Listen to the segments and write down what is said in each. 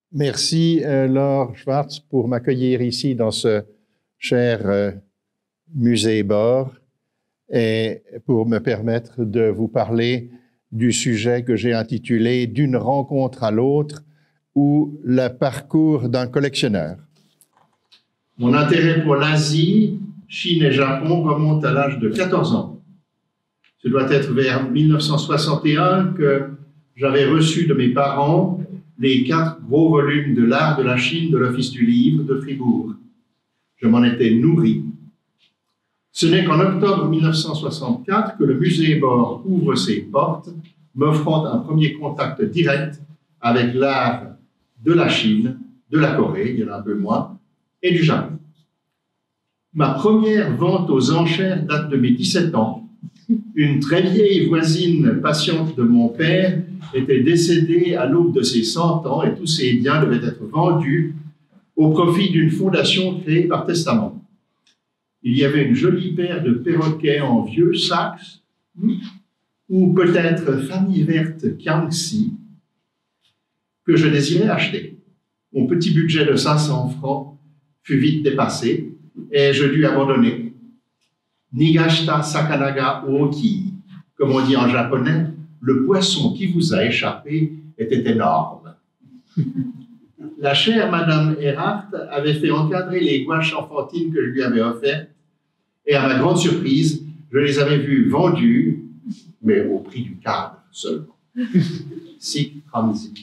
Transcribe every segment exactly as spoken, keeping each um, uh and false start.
Merci, euh, Laure Schwartz, pour m'accueillir ici dans ce cher euh, musée Bohr et pour me permettre de vous parler du sujet que j'ai intitulé « D'une rencontre à l'autre » ou « Le parcours d'un collectionneur ». Mon intérêt pour l'Asie, Chine et Japon remonte à l'âge de quatorze ans. Ce doit être vers mille neuf cent soixante et un que j'avais reçu de mes parents les quatre gros volumes de l'art de la Chine de l'Office du livre de Fribourg. Je m'en étais nourri. Ce n'est qu'en octobre mille neuf cent soixante-quatre que le musée Bohr ouvre ses portes, m'offrant un premier contact direct avec l'art de la Chine, de la Corée, il y en a un peu moins, et du Japon. Ma première vente aux enchères date de mes dix-sept ans. Une très vieille voisine patiente de mon père était décédée à l'aube de ses cent ans et tous ses biens devaient être vendus au profit d'une fondation créée par testament. Il y avait une jolie paire de perroquets en vieux saxe, ou peut-être famille verte Kiangxi, que je désirais acheter. Mon petit budget de cinq cents francs fut vite dépassé et je dus abandonner. Nigashita sakanaga oki, comme on dit en japonais, le poisson qui vous a échappé était énorme. La chère Madame Erhardt avait fait encadrer les gouaches enfantines que je lui avais offertes, et à ma grande surprise, je les avais vues vendues, mais au prix du cadre seulement. Sic transit.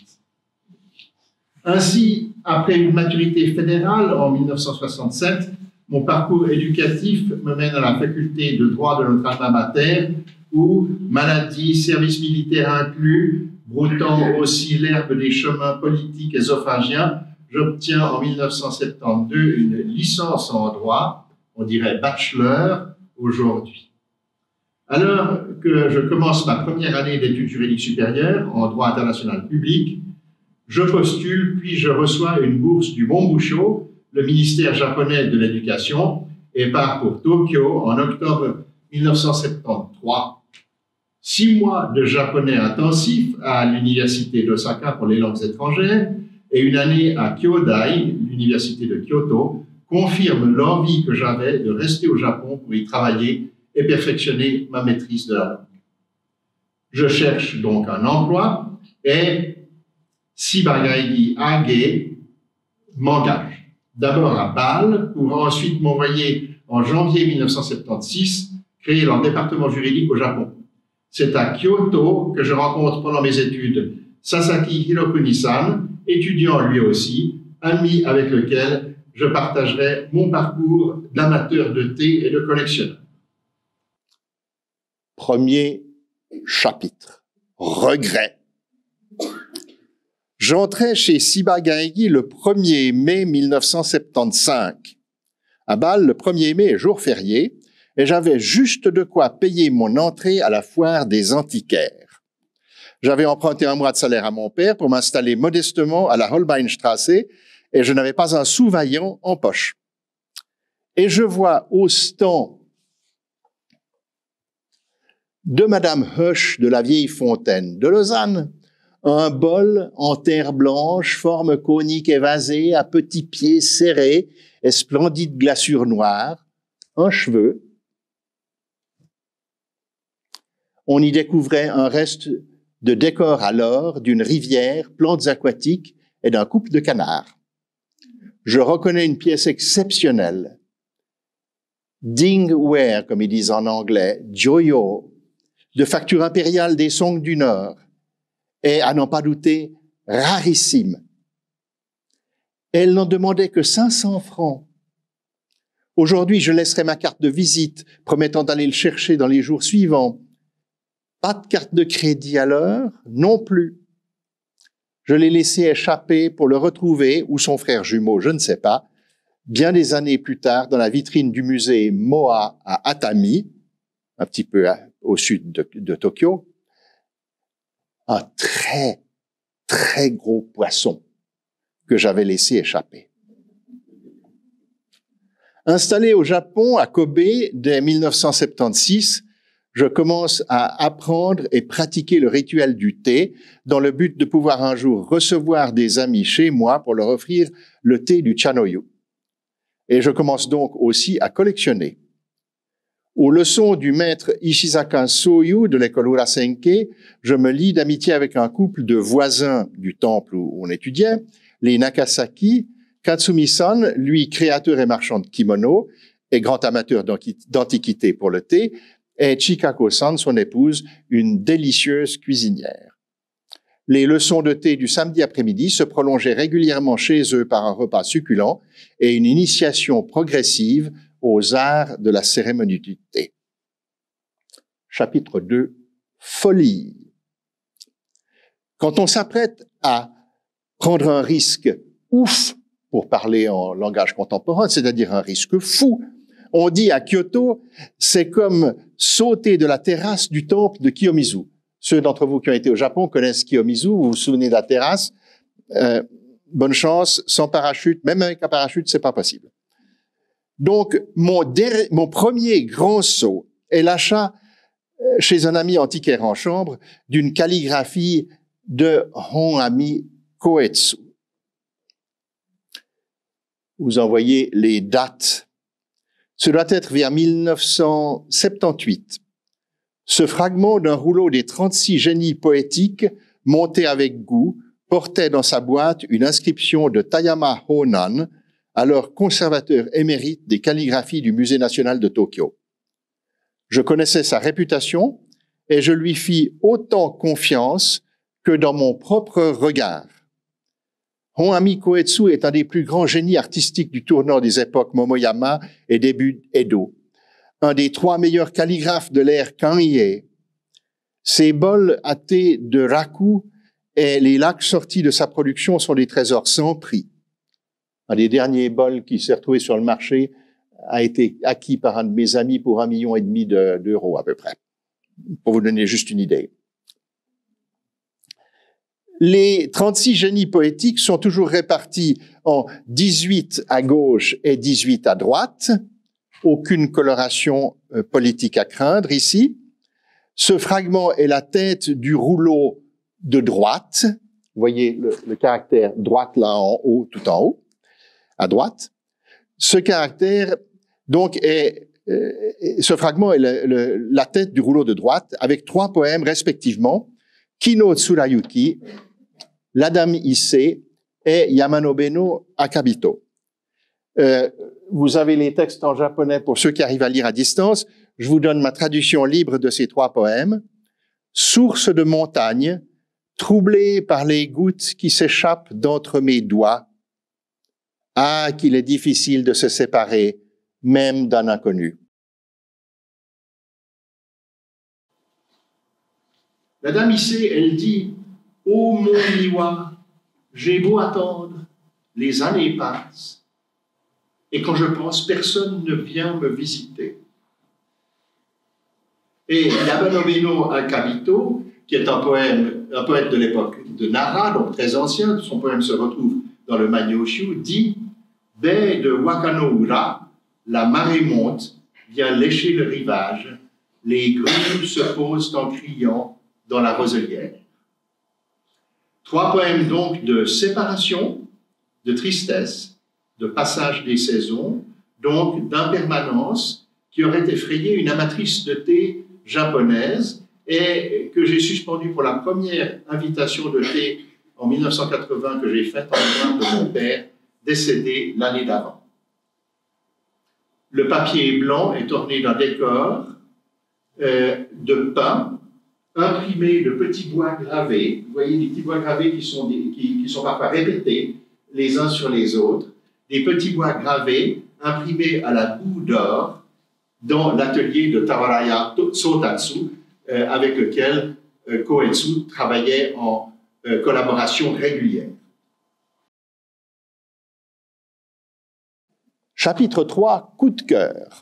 Ainsi, après une maturité fédérale en mille neuf cent soixante-sept, mon parcours éducatif me mène à la faculté de droit de notre alma mater, où, maladie, service militaire inclus, broutant aussi l'herbe des chemins politiques ésophagiens, j'obtiens en mille neuf cent soixante-douze une licence en droit, on dirait bachelor aujourd'hui. Alors que je commence ma première année d'études juridiques supérieures en droit international public, je postule puis je reçois une bourse du Monbusho, le ministère japonais de l'Éducation, et part pour Tokyo en octobre mille neuf cent soixante-treize. Six mois de japonais intensif à l'université d'Osaka pour les langues étrangères et une année à Kyodai, l'université de Kyoto, confirment l'envie que j'avais de rester au Japon pour y travailler et perfectionner ma maîtrise de la langue. Je cherche donc un emploi et Ciba-Geigy Age m'engage. D'abord à Bâle, pour ensuite m'envoyer en janvier mille neuf cent soixante-seize créer leur département juridique au Japon. C'est à Kyoto que je rencontre pendant mes études Sasaki Hirokuni-san, étudiant lui aussi, ami avec lequel je partagerai mon parcours d'amateur de thé et de collectionneur. Premier chapitre. Regret. J'entrais chez Ciba-Geigy le premier mai mille neuf cent soixante-quinze. À Bâle, le premier mai est jour férié, et j'avais juste de quoi payer mon entrée à la foire des antiquaires. J'avais emprunté un mois de salaire à mon père pour m'installer modestement à la Holbeinstrasse, et je n'avais pas un sou vaillant en poche. Et je vois au stand de Madame Hoche de la Vieille Fontaine de Lausanne un bol en terre blanche, forme conique évasée, à petits pieds serrés et splendide glaçure noire, un cheveu. On y découvrait un reste de décor à l'or d'une rivière, plantes aquatiques et d'un couple de canards. Je reconnais une pièce exceptionnelle. Dingware, comme ils disent en anglais, Joyo, de facture impériale des Song du Nord, et, à n'en pas douter, rarissime. Elle n'en demandait que cinq cents francs. Aujourd'hui, je laisserai ma carte de visite, promettant d'aller le chercher dans les jours suivants. Pas de carte de crédit à l'heure, non plus. Je l'ai laissé échapper pour le retrouver, ou son frère jumeau, je ne sais pas, bien des années plus tard, dans la vitrine du musée Moa à Atami, un petit peu au sud de, de Tokyo, un très, très gros poisson que j'avais laissé échapper. Installé au Japon, à Kobe, dès mille neuf cent soixante-seize, je commence à apprendre et pratiquer le rituel du thé dans le but de pouvoir un jour recevoir des amis chez moi pour leur offrir le thé du Chanoyu. Et je commence donc aussi à collectionner. Aux leçons du maître Ishizaka Soyu de l'école Urasenke, je me lie d'amitié avec un couple de voisins du temple où on étudiait, les Nakasaki. Katsumi-san, lui créateur et marchand de kimono et grand amateur d'antiquité pour le thé, et Chikako-san, son épouse, une délicieuse cuisinière. Les leçons de thé du samedi après-midi se prolongeaient régulièrement chez eux par un repas succulent et une initiation progressive aux arts de la cérémonie du thé. Chapitre deux. Folie. Quand on s'apprête à prendre un risque ouf, pour parler en langage contemporain, c'est-à-dire un risque fou, on dit à Kyoto, c'est comme sauter de la terrasse du temple de Kiyomizu. Ceux d'entre vous qui ont été au Japon connaissent Kiyomizu, vous vous souvenez de la terrasse. Euh, bonne chance, sans parachute, même avec un parachute, c'est pas possible. Donc, mon, der- mon premier grand saut est l'achat chez un ami antiquaire en chambre d'une calligraphie de Honami Koetsu. Vous envoyez les dates. Ce doit être vers mille neuf cent soixante-dix-huit. Ce fragment d'un rouleau des trente-six génies poétiques, monté avec goût, portait dans sa boîte une inscription de Tayama Honan, alors conservateur émérite des calligraphies du Musée national de Tokyo. Je connaissais sa réputation et je lui fis autant confiance que dans mon propre regard. Honami Koetsu est un des plus grands génies artistiques du tournant des époques Momoyama et début Edo. Un des trois meilleurs calligraphes de l'ère Kanye. Ses bols à thé de raku et les lacs sortis de sa production sont des trésors sans prix. Un des derniers bols qui s'est retrouvé sur le marché a été acquis par un de mes amis pour un million et demi de, d'euros à peu près, pour vous donner juste une idée. Les trente-six génies poétiques sont toujours répartis en dix-huit à gauche et dix-huit à droite. Aucune coloration euh, politique à craindre ici. Ce fragment est la tête du rouleau de droite. Vous voyez le, le caractère droite là en haut, tout en haut, à droite. Ce caractère, donc, est, euh, ce fragment est le, le, la tête du rouleau de droite avec trois poèmes respectivement. Kino Tsurayuki, La Dame Issei et Yamanobe no Akabito. Euh, vous avez les textes en japonais pour ceux qui arrivent à lire à distance. Je vous donne ma traduction libre de ces trois poèmes. Source de montagne, troublée par les gouttes qui s'échappent d'entre mes doigts. Ah, qu'il est difficile de se séparer, même d'un inconnu. La Dame Issei, elle dit « Ô mon Miwa, j'ai beau attendre, les années passent, et quand je pense, personne ne vient me visiter. » Et Yamanobe no Akabito, qui est un, poème, un poète de l'époque de Nara, donc très ancien, son poème se retrouve dans le Manyoshu, dit « Baie de Wakanoura, la marée monte, vient lécher le rivage, les grues se posent en criant dans la roselière. » Trois poèmes donc de séparation, de tristesse, de passage des saisons, donc d'impermanence, qui auraient effrayé une amatrice de thé japonaise et que j'ai suspendu pour la première invitation de thé en mille neuf cent quatre-vingts que j'ai faite en mémoire de mon père, décédé l'année d'avant. Le papier blanc est orné d'un décor euh, de pin imprimé de petits bois gravés. Vous voyez des petits bois gravés qui sont, des, qui, qui sont parfois répétés les uns sur les autres. Des petits bois gravés imprimés à la boue d'or dans l'atelier de Tawaraya Sotatsu, euh, avec lequel euh, Koetsu travaillait en euh, collaboration régulière. Chapitre trois, coup de cœur.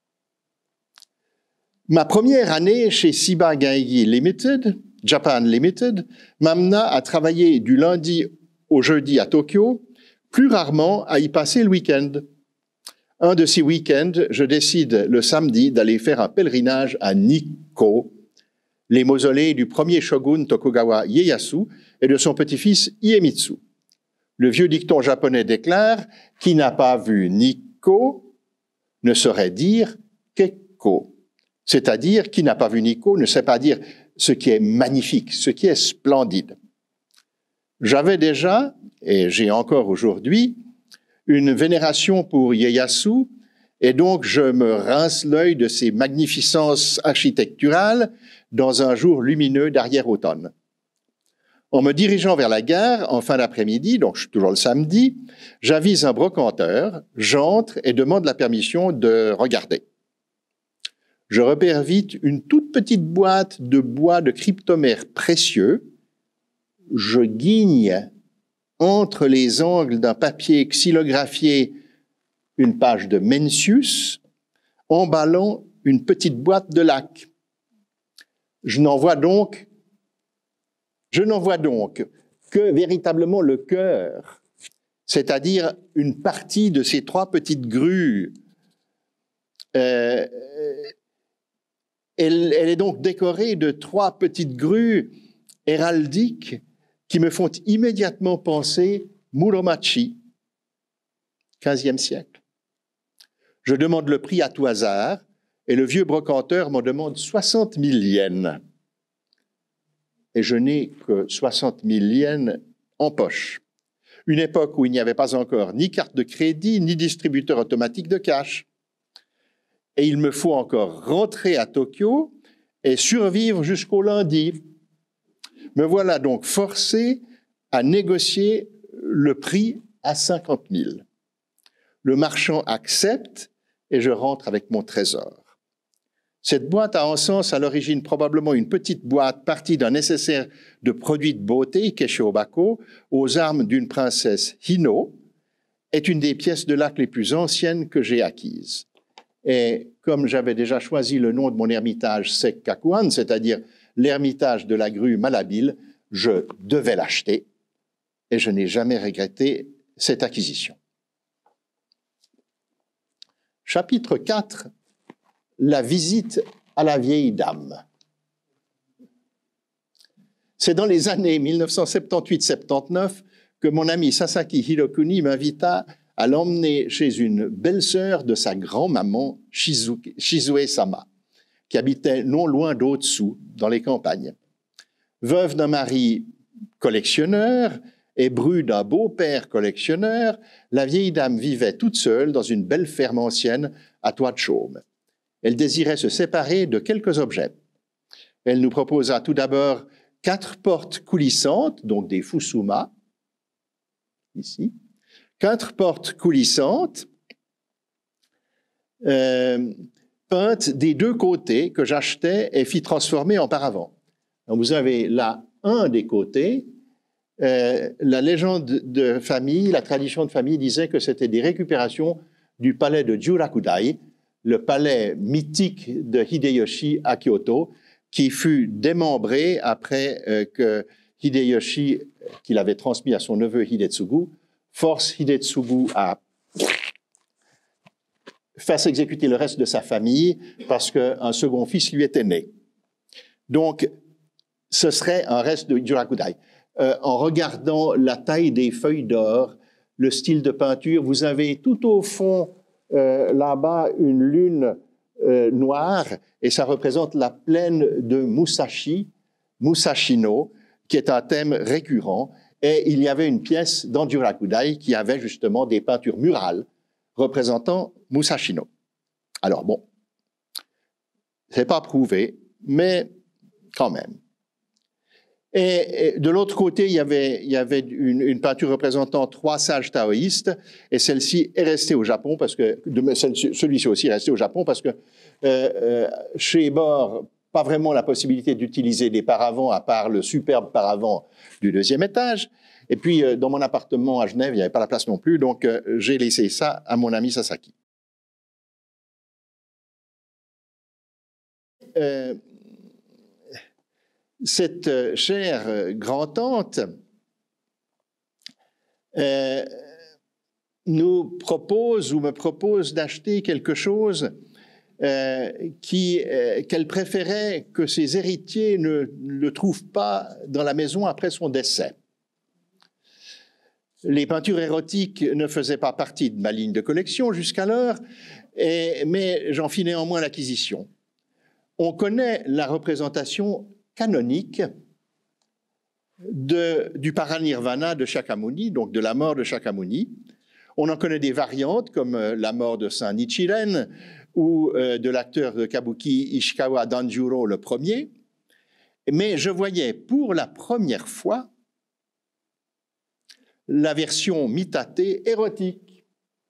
Ma première année chez Shiba Gaigi Limited, Japan Limited, m'amena à travailler du lundi au jeudi à Tokyo, plus rarement à y passer le week-end. Un de ces week-ends, je décide le samedi d'aller faire un pèlerinage à Nikko, les mausolées du premier shogun Tokugawa Ieyasu et de son petit-fils Iemitsu. Le vieux dicton japonais déclare « Qui n'a pas vu Nikko ne saurait dire Kekko », c'est-à-dire qui n'a pas vu Nikko ne sait pas dire ce qui est magnifique, ce qui est splendide. J'avais déjà, et j'ai encore aujourd'hui, une vénération pour Ieyasu, et donc je me rince l'œil de ses magnificences architecturales dans un jour lumineux d'arrière-automne. En me dirigeant vers la gare, en fin d'après-midi, donc je suis toujours le samedi, j'avise un brocanteur, j'entre et demande la permission de regarder. Je repère vite une toute petite boîte de bois de cryptomère précieux. Je guigne entre les angles d'un papier xylographié une page de Mencius, emballant une petite boîte de lac. Je n'en vois donc, je n'en vois donc que véritablement le cœur, c'est-à-dire une partie de ces trois petites grues. Euh, elle, elle est donc décorée de trois petites grues héraldiques qui me font immédiatement penser Muromachi, quinzième siècle. Je demande le prix à tout hasard et le vieux brocanteur m'en demande soixante mille yens. Et je n'ai que soixante mille yens en poche. Une époque où il n'y avait pas encore ni carte de crédit, ni distributeur automatique de cash. Et il me faut encore rentrer à Tokyo et survivre jusqu'au lundi. Me voilà donc forcé à négocier le prix à cinquante mille. Le marchand accepte et je rentre avec mon trésor. Cette boîte a en sens à l'origine probablement une petite boîte partie d'un nécessaire de produits de beauté, Keshobako, aux armes d'une princesse Hino, est une des pièces de lac les plus anciennes que j'ai acquises. Et comme j'avais déjà choisi le nom de mon ermitage Sekkakuan, c'est-à-dire l'ermitage de la grue malhabile, je devais l'acheter et je n'ai jamais regretté cette acquisition. Chapitre quatre, la visite à la vieille dame. C'est dans les années mille neuf cent soixante-dix-huit soixante-dix-neuf que mon ami Sasaki Hirokuni m'invita à l'emmener chez une belle-sœur de sa grand-maman Shizue-sama, qui habitait non loin d'Otsu, dans les campagnes. Veuve d'un mari collectionneur et bru d'un beau-père collectionneur, la vieille dame vivait toute seule dans une belle ferme ancienne à toit de chaume. Elle désirait se séparer de quelques objets. Elle nous proposa tout d'abord quatre portes coulissantes, donc des fusuma, ici, quatre portes coulissantes, euh, peintes des deux côtés que j'achetais et fis transformer en paravent. Donc vous avez là un des côtés. Euh, la légende de famille, la tradition de famille disait que c'était des récupérations du palais de Jurakudai, le palais mythique de Hideyoshi à Kyoto, qui fut démembré après euh, que Hideyoshi, qu'il avait transmis à son neveu Hidetsugu, force Hidetsugu à faire exécuter le reste de sa famille parce qu'un second fils lui était né. Donc, ce serait un reste de Jurakudai. Euh, en regardant la taille des feuilles d'or, le style de peinture, vous avez tout au fond, euh, là-bas, une lune euh, noire, et ça représente la plaine de Musashi, Musashino, qui est un thème récurrent. Et il y avait une pièce dans Jurakudai qui avait justement des peintures murales représentant Musashino. Alors bon, c'est pas prouvé, mais quand même. Et, et de l'autre côté, il y avait, il y avait une, une peinture représentant trois sages taoïstes, et celle-ci est restée au Japon, parce que celui-ci aussi est resté au Japon, parce que euh, euh, chez Bord, pas vraiment la possibilité d'utiliser des paravents, à part le superbe paravent du deuxième étage. Et puis, euh, dans mon appartement à Genève, il n'y avait pas la place non plus, donc euh, j'ai laissé ça à mon ami Sasaki. Euh, cette euh, chère euh, grand-tante euh, nous propose ou me propose d'acheter quelque chose euh, qui, euh, qu'elle préférait que ses héritiers ne le trouvent pas dans la maison après son décès. Les peintures érotiques ne faisaient pas partie de ma ligne de collection jusqu'alors, et, mais j'en fis néanmoins l'acquisition. On connaît la représentation canonique de, du paranirvana de Shakyamuni, donc de la mort de Shakyamuni. On en connaît des variantes comme la mort de Saint Nichiren ou euh, de l'acteur de kabuki Ishikawa Danjuro le premier. Mais je voyais pour la première fois la version mitatée érotique.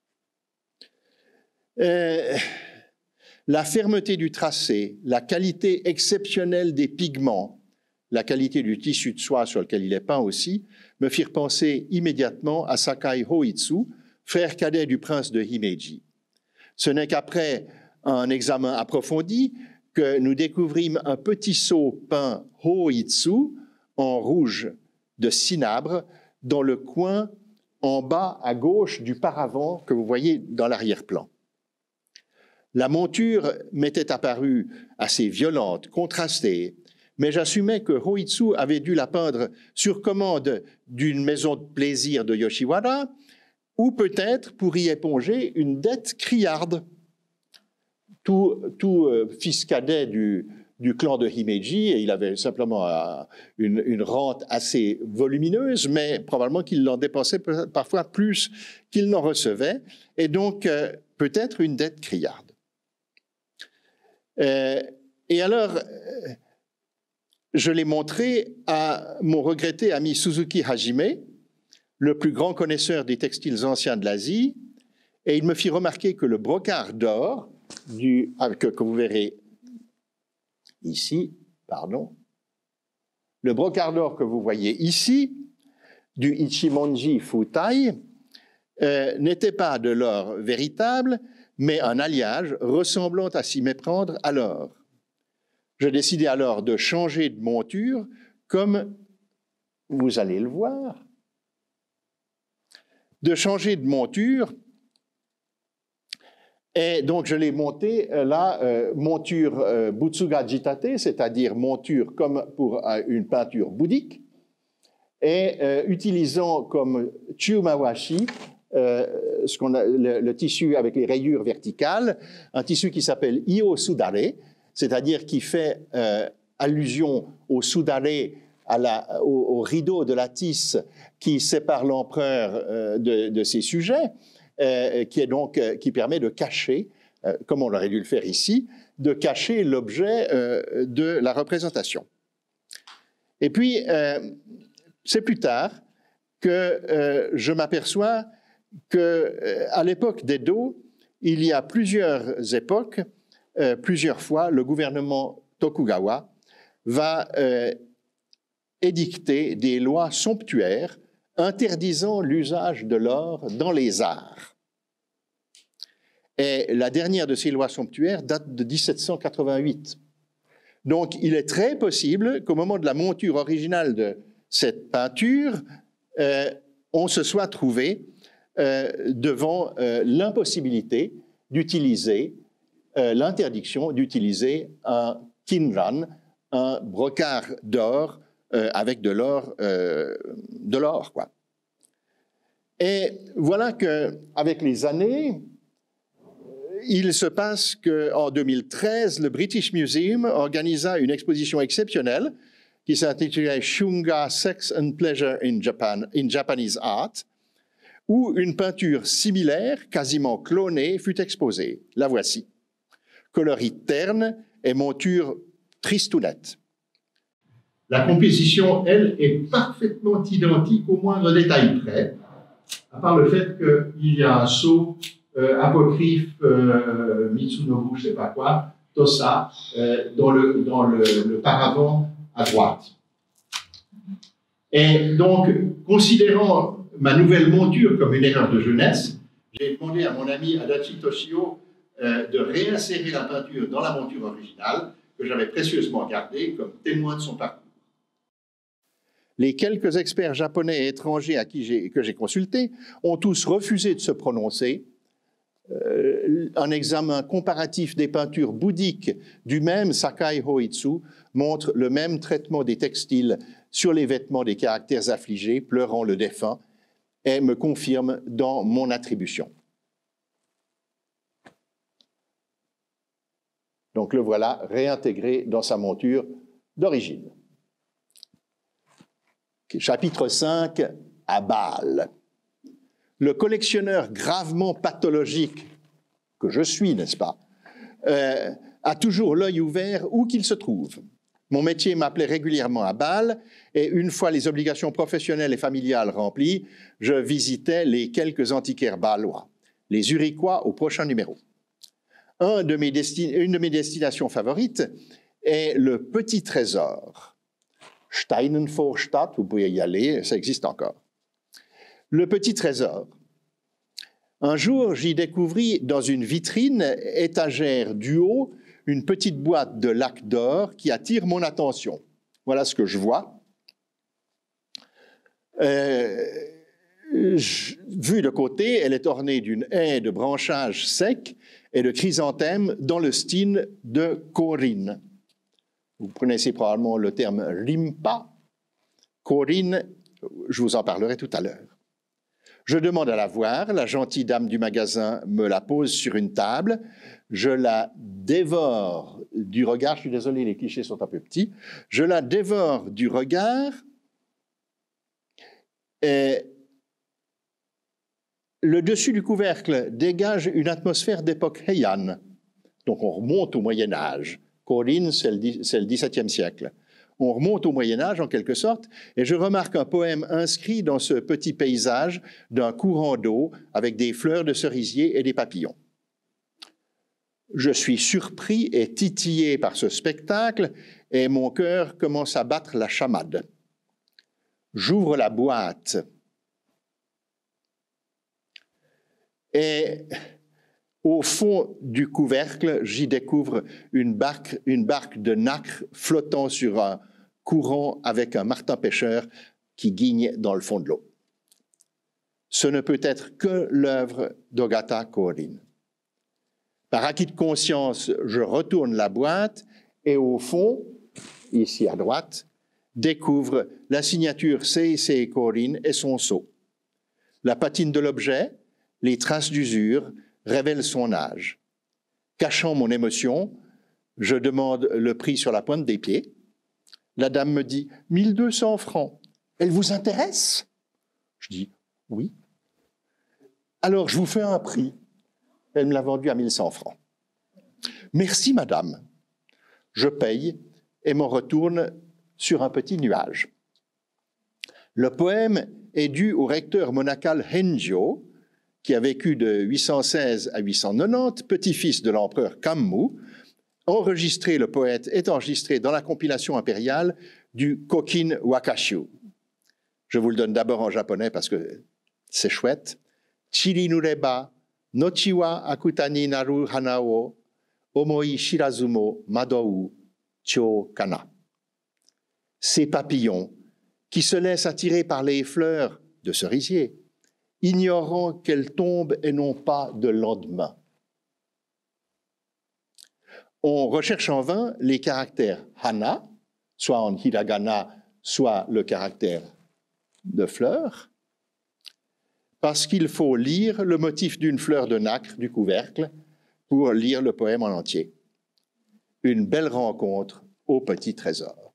Euh, la fermeté du tracé, la qualité exceptionnelle des pigments, la qualité du tissu de soie sur lequel il est peint aussi, me firent penser immédiatement à Sakai Hoitsu, frère cadet du prince de Himeji. Ce n'est qu'après un examen approfondi que nous découvrîmes un petit seau peint Hoitsu en rouge de cinabre dans le coin en bas à gauche du paravent que vous voyez dans l'arrière-plan. La monture m'était apparue assez violente, contrastée, mais j'assumais que Hoitsu avait dû la peindre sur commande d'une maison de plaisir de Yoshiwara, ou peut-être pour y éponger une dette criarde. Tout, tout euh, fils cadet du, du clan de Himeji, et il avait simplement euh, une, une rente assez volumineuse, mais probablement qu'il en dépensait parfois plus qu'il n'en recevait, et donc euh, peut-être une dette criarde. Euh, et alors, euh, je l'ai montré à mon regretté ami Suzuki Hajime, le plus grand connaisseur des textiles anciens de l'Asie, et il me fit remarquer que le brocart d'or, du, que, que vous verrez ici, pardon, le brocart d'or que vous voyez ici, du Ichimonji Futai, euh, n'était pas de l'or véritable, mais un alliage ressemblant à s'y méprendre à l'or. Je décidai alors de changer de monture, comme vous allez le voir, de changer de monture. Et donc, je l'ai monté là, euh, monture euh, Butsuga Jitate, c'est-à-dire monture comme pour euh, une peinture bouddhique, et euh, utilisant comme Chumawashi, euh, ce qu'on a, le, le tissu avec les rayures verticales, un tissu qui s'appelle Io Sudare, c'est-à-dire qui fait euh, allusion au Sudare, à la, au, au rideau de la tisse qui sépare l'empereur euh, de, de ses sujets, euh, qui, est donc, euh, qui permet de cacher, euh, comme on aurait dû le faire ici, de cacher l'objet euh, de la représentation. Et puis, euh, c'est plus tard que euh, je m'aperçois qu'à euh, l'époque d'Edo, il y a plusieurs époques, euh, plusieurs fois, le gouvernement Tokugawa va euh, édicter des lois somptuaires interdisant l'usage de l'or dans les arts. Et la dernière de ces lois somptuaires date de mille sept cent quatre-vingt-huit. Donc, il est très possible qu'au moment de la monture originale de cette peinture, euh, on se soit trouvé euh, devant euh, l'impossibilité d'utiliser, euh, l'interdiction d'utiliser un kinran, un brocart d'or euh, avec de l'or, euh, de l'or, quoi. Et voilà qu'avec les années, il se passe qu'en deux mille treize, le British Museum organisa une exposition exceptionnelle qui s'intitulait Shunga Sex and Pleasure in Japan, in Japanese Art, où une peinture similaire, quasiment clonée, fut exposée. La voici. Coloris terne et monture tristounette. La composition, elle, est parfaitement identique au moindre détail près, à part le fait qu'il y a un sceau euh, apocryphe, euh, Mitsunobu, je ne sais pas quoi, Tosa, euh, dans, le, dans le, le paravent à droite. Et donc, considérant ma nouvelle monture comme une erreur de jeunesse, j'ai demandé à mon ami Adachi Toshio euh, de réinsérer la peinture dans la monture originale, que j'avais précieusement gardée comme témoin de son parcours. Les quelques experts japonais et étrangers à qui j'ai, que j'ai consultés ont tous refusé de se prononcer. Euh, un examen comparatif des peintures bouddhiques du même Sakai Hoitsu montre le même traitement des textiles sur les vêtements des caractères affligés, pleurant le défunt, et me confirme dans mon attribution. Donc le voilà réintégré dans sa monture d'origine. Chapitre cinq, à Bâle. Le collectionneur gravement pathologique que je suis, n'est-ce pas, euh, a toujours l'œil ouvert où qu'il se trouve. Mon métier m'appelait régulièrement à Bâle et une fois les obligations professionnelles et familiales remplies, je visitais les quelques antiquaires bâlois, les Uriquois au prochain numéro. Un de mes destin- une de mes destinations favorites est le Petit Trésor. Steinenvorstadt, vous pouvez y aller, ça existe encore. Le Petit Trésor. Un jour, j'y découvris dans une vitrine étagère du haut une petite boîte de lac d'or qui attire mon attention. Voilà ce que je vois. Euh, je, vue de côté, elle est ornée d'une haie de branchages secs et de chrysanthèmes dans le style de Corinne. Vous connaissez probablement le terme rimpa. Corinne, je vous en parlerai tout à l'heure. Je demande à la voir, la gentille dame du magasin me la pose sur une table, je la dévore du regard, je suis désolé, les clichés sont un peu petits, je la dévore du regard et le dessus du couvercle dégage une atmosphère d'époque Heian. Donc on remonte au Moyen-Âge. Corinne, c'est le dix-septième siècle. On remonte au Moyen-Âge en quelque sorte, et je remarque un poème inscrit dans ce petit paysage d'un courant d'eau avec des fleurs de cerisier et des papillons. Je suis surpris et titillé par ce spectacle, et mon cœur commence à battre la chamade. J'ouvre la boîte, et au fond du couvercle, j'y découvre une barque, une barque de nacre flottant sur un courant avec un martin-pêcheur qui guigne dans le fond de l'eau. Ce ne peut être que l'œuvre d'Ogata Korin. Par acquis de conscience, je retourne la boîte et au fond, ici à droite, découvre la signature Seisei Korin et son sceau. La patine de l'objet, les traces d'usure révèlent son âge. Cachant mon émotion, je demande le prix sur la pointe des pieds. La dame me dit « mille deux cents francs. Elle vous intéresse ?» Je dis « oui. » Alors, je vous fais un prix. Elle me l'a vendu à mille cent francs. « Merci, madame. » Je paye et m'en retourne sur un petit nuage. Le poème est dû au recteur monacal Henjo, qui a vécu de huit cent seize à huit cent quatre-vingt-dix, petit-fils de l'empereur Kammu. Enregistré, le poète est enregistré dans la compilation impériale du Kokin Wakashu. Je vous le donne d'abord en japonais parce que c'est chouette. Chiri nureba, nochi wa akutani naru hana o, omoi shirazumo madou cho kana. Ces papillons qui se laissent attirer par les fleurs de cerisier, ignorant qu'elles tombent et n'ont pas de lendemain. On recherche en vain les caractères hana, soit en hiragana, soit le caractère de fleur, parce qu'il faut lire le motif d'une fleur de nacre du couvercle pour lire le poème en entier. Une belle rencontre au Petit Trésor.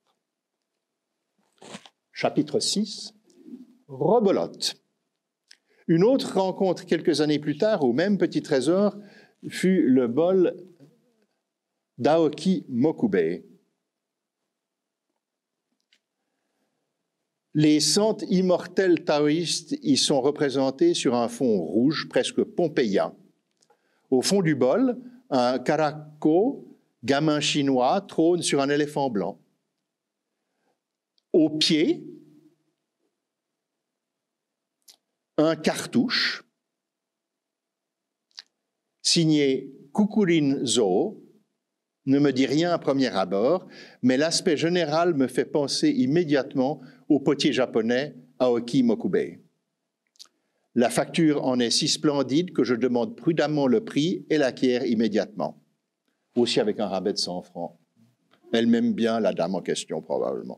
Chapitre six, Rebelote. Une autre rencontre quelques années plus tard au même Petit Trésor fut le bol d'Aoki Mokube. Les cent immortels taoïstes y sont représentés sur un fond rouge presque pompéien. Au fond du bol, un karako, gamin chinois, trône sur un éléphant blanc. Au pied, un cartouche signé Kukurin Zo, ne me dit rien à premier abord, mais l'aspect général me fait penser immédiatement au potier japonais Aoki Mokubei. La facture en est si splendide que je demande prudemment le prix et l'acquiert immédiatement. Aussi avec un rabais de cent francs. Elle m'aime bien, la dame en question, probablement.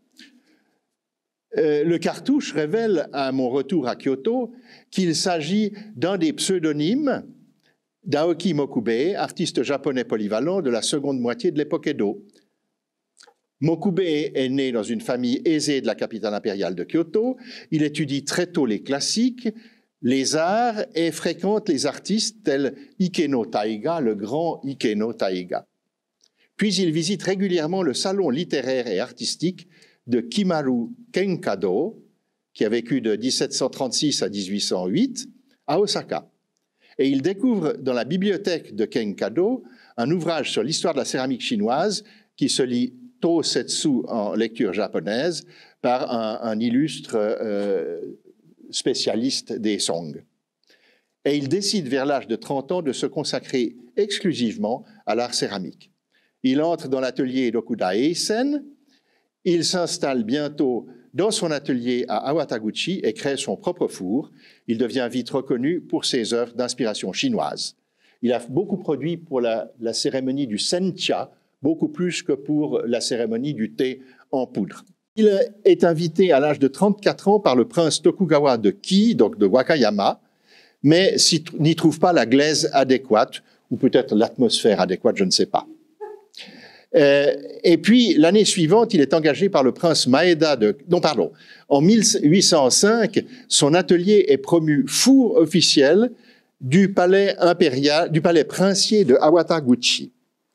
Euh, le cartouche révèle à mon retour à Kyoto qu'il s'agit d'un des pseudonymes d'Aoki Mokubei, artiste japonais polyvalent de la seconde moitié de l'époque Edo. Mokubei est né dans une famille aisée de la capitale impériale de Kyoto. Il étudie très tôt les classiques, les arts et fréquente les artistes tels Ikeno Taiga, le grand Ikeno Taiga. Puis il visite régulièrement le salon littéraire et artistique de Kimaru Kenkado, qui a vécu de mille sept cent trente-six à mille huit cent huit, à Osaka. Et il découvre dans la bibliothèque de Kenkado un ouvrage sur l'histoire de la céramique chinoise qui se lit Tosetsu en lecture japonaise par un, un illustre euh, spécialiste des Song. Et il décide vers l'âge de trente ans de se consacrer exclusivement à l'art céramique. Il entre dans l'atelier d'Okuda Eisen, il s'installe bientôt dans son atelier à Awataguchi et crée son propre four. Il devient vite reconnu pour ses œuvres d'inspiration chinoise. Il a beaucoup produit pour la, la cérémonie du sencha, beaucoup plus que pour la cérémonie du thé en poudre. Il est invité à l'âge de trente-quatre ans par le prince Tokugawa de Ki, donc de Wakayama, mais n'y trouve pas la glaise adéquate, ou peut-être l'atmosphère adéquate, je ne sais pas. Euh, et puis, l'année suivante, il est engagé par le prince Maeda de... Non, pardon. En mille huit cent cinq, son atelier est promu four officiel du palais impérial, du palais princier de Awataguchi.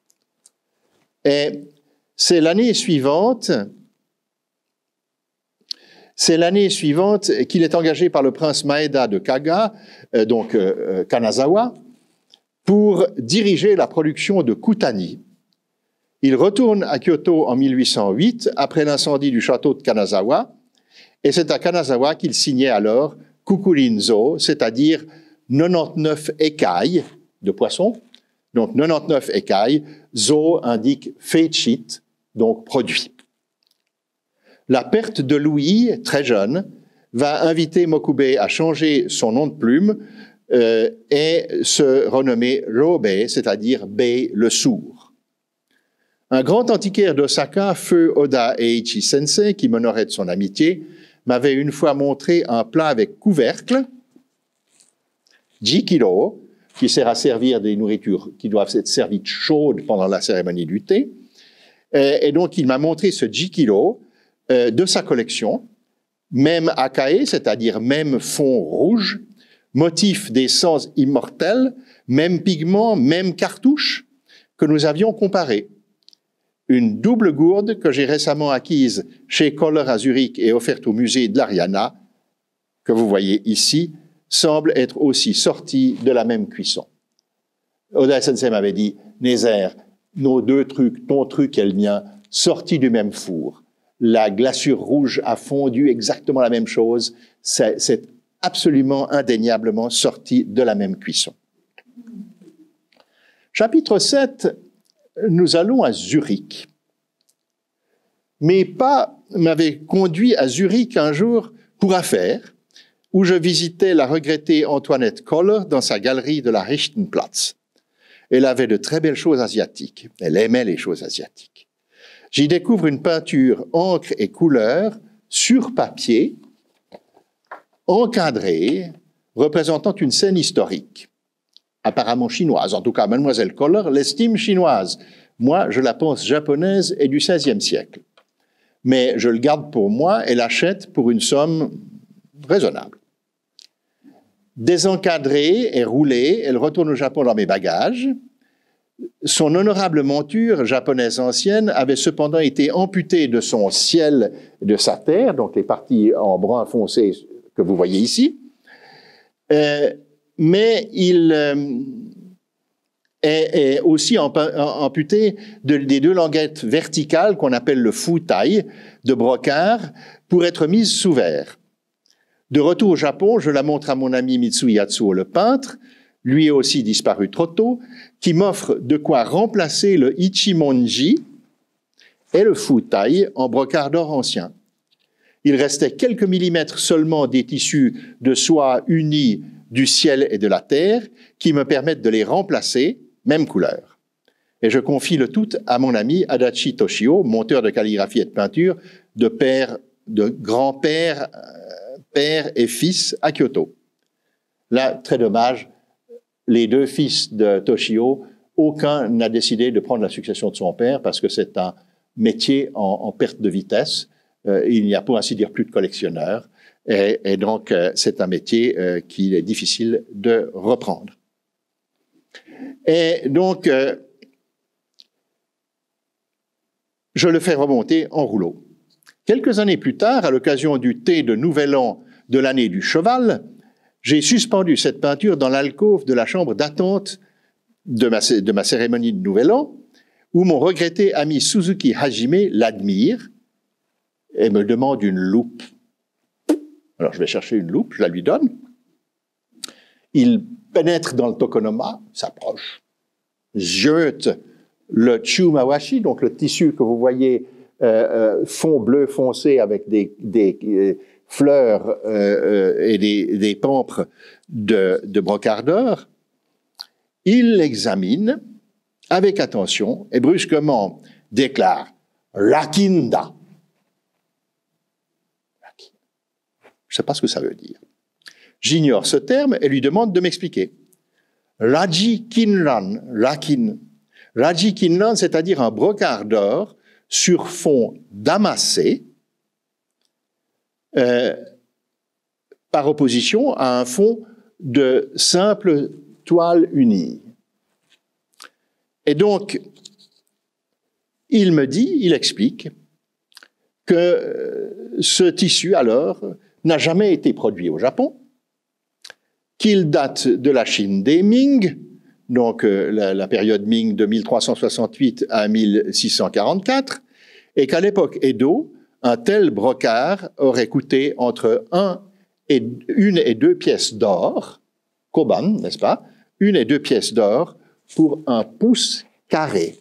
Et c'est l'année suivante, c'est l'année suivante qu'il est engagé par le prince Maeda de Kaga, euh, donc euh, Kanazawa, pour diriger la production de Kutani. Il retourne à Kyoto en mille huit cent huit, après l'incendie du château de Kanazawa, et c'est à Kanazawa qu'il signait alors Kukurinzo, c'est-à-dire quatre-vingt-dix-neuf écailles de poissons, donc quatre-vingt-dix-neuf écailles, zo indique feichit, donc produit. La perte de Louis, très jeune, va inviter Mokubei à changer son nom de plume euh, et se renommer Robei, c'est-à-dire Bei le sourd. Un grand antiquaire d'Osaka, feu Oda Eiichi Sensei, qui m'honorait de son amitié, m'avait une fois montré un plat avec couvercle, jikiro, qui sert à servir des nourritures qui doivent être servies chaudes pendant la cérémonie du thé. Et donc, il m'a montré ce jikiro euh, de sa collection, même akae, c'est-à-dire même fond rouge, motif des sens immortels, même pigment, même cartouche, que nous avions comparé. Une double gourde que j'ai récemment acquise chez Kohler à Zurich et offerte au musée de l'Ariana, que vous voyez ici, semble être aussi sortie de la même cuisson. Oda Sensei m'avait dit, Nézère, nos deux trucs, ton truc et le mien, sortis du même four. La glaçure rouge a fondu exactement la même chose, c'est absolument indéniablement sorti de la même cuisson. Chapitre sept, nous allons à Zurich. Mes pas m'avaient conduit à Zurich un jour pour affaires, où je visitais la regrettée Antoinette Kohler dans sa galerie de la Richtenplatz. Elle avait de très belles choses asiatiques. Elle aimait les choses asiatiques. J'y découvre une peinture encre et couleur sur papier, encadrée, représentant une scène historique, apparemment chinoise. En tout cas, Mademoiselle Kohler l'estime chinoise. Moi, je la pense japonaise et du seizième siècle. Mais je le garde pour moi et l'achète pour une somme raisonnable. Désencadrée et roulée, elle retourne au Japon dans mes bagages. Son honorable monture japonaise ancienne avait cependant été amputée de son ciel et de sa terre, donc les parties en brun foncé que vous voyez ici. Euh, mais il euh, est, est aussi amputé de, des deux languettes verticales qu'on appelle le futai de brocart pour être mises sous verre. De retour au Japon, je la montre à mon ami Mitsuya Yatsuo, le peintre. lui aussi disparu trop tôt, qui m'offre de quoi remplacer le ichimonji et le futai en brocart d'or ancien. Il restait quelques millimètres seulement des tissus de soie unis du ciel et de la terre qui me permettent de les remplacer, même couleur. Et je confie le tout à mon ami Adachi Toshio, monteur de calligraphie et de peinture, de père, de grand-père, père et fils à Kyoto. Là, très dommage, les deux fils de Toshio, aucun n'a décidé de prendre la succession de son père parce que c'est un métier en, en perte de vitesse. Euh, il n'y a pour ainsi dire plus de collectionneurs et, et donc euh, c'est un métier euh, qu'il est difficile de reprendre. Et donc, euh, je le fais remonter en rouleau. Quelques années plus tard, à l'occasion du thé de Nouvel An de l'année du cheval, j'ai suspendu cette peinture dans l'alcôve de la chambre d'attente de ma, de ma cérémonie de Nouvel An, où mon regretté ami Suzuki Hajime l'admire et me demande une loupe. Alors je vais chercher une loupe, je la lui donne. Il pénètre dans le tokonoma, s'approche, jette le chumawashi, donc le tissu que vous voyez euh, euh, fond bleu foncé avec des, des euh, fleurs euh, et des, des pampres de, de brocart d'or. Il l'examine avec attention et brusquement déclare « Rakinda ». Je ne sais pas ce que ça veut dire. J'ignore ce terme et lui demande de m'expliquer. Raji Kinran, Rakin. Raji Kinran, c'est-à-dire un brocart d'or sur fond damassé, euh, par opposition à un fond de simple toile unie. Et donc, il me dit, il explique, que ce tissu, alors, n'a jamais été produit au Japon, qu'il date de la Chine des Ming, donc euh, la, la période Ming de mille trois cent soixante-huit à mille six cent quarante-quatre, et qu'à l'époque Edo, un tel brocart aurait coûté entre un et, une et deux pièces d'or, koban, n'est-ce pas, une et deux pièces d'or pour un pouce carré.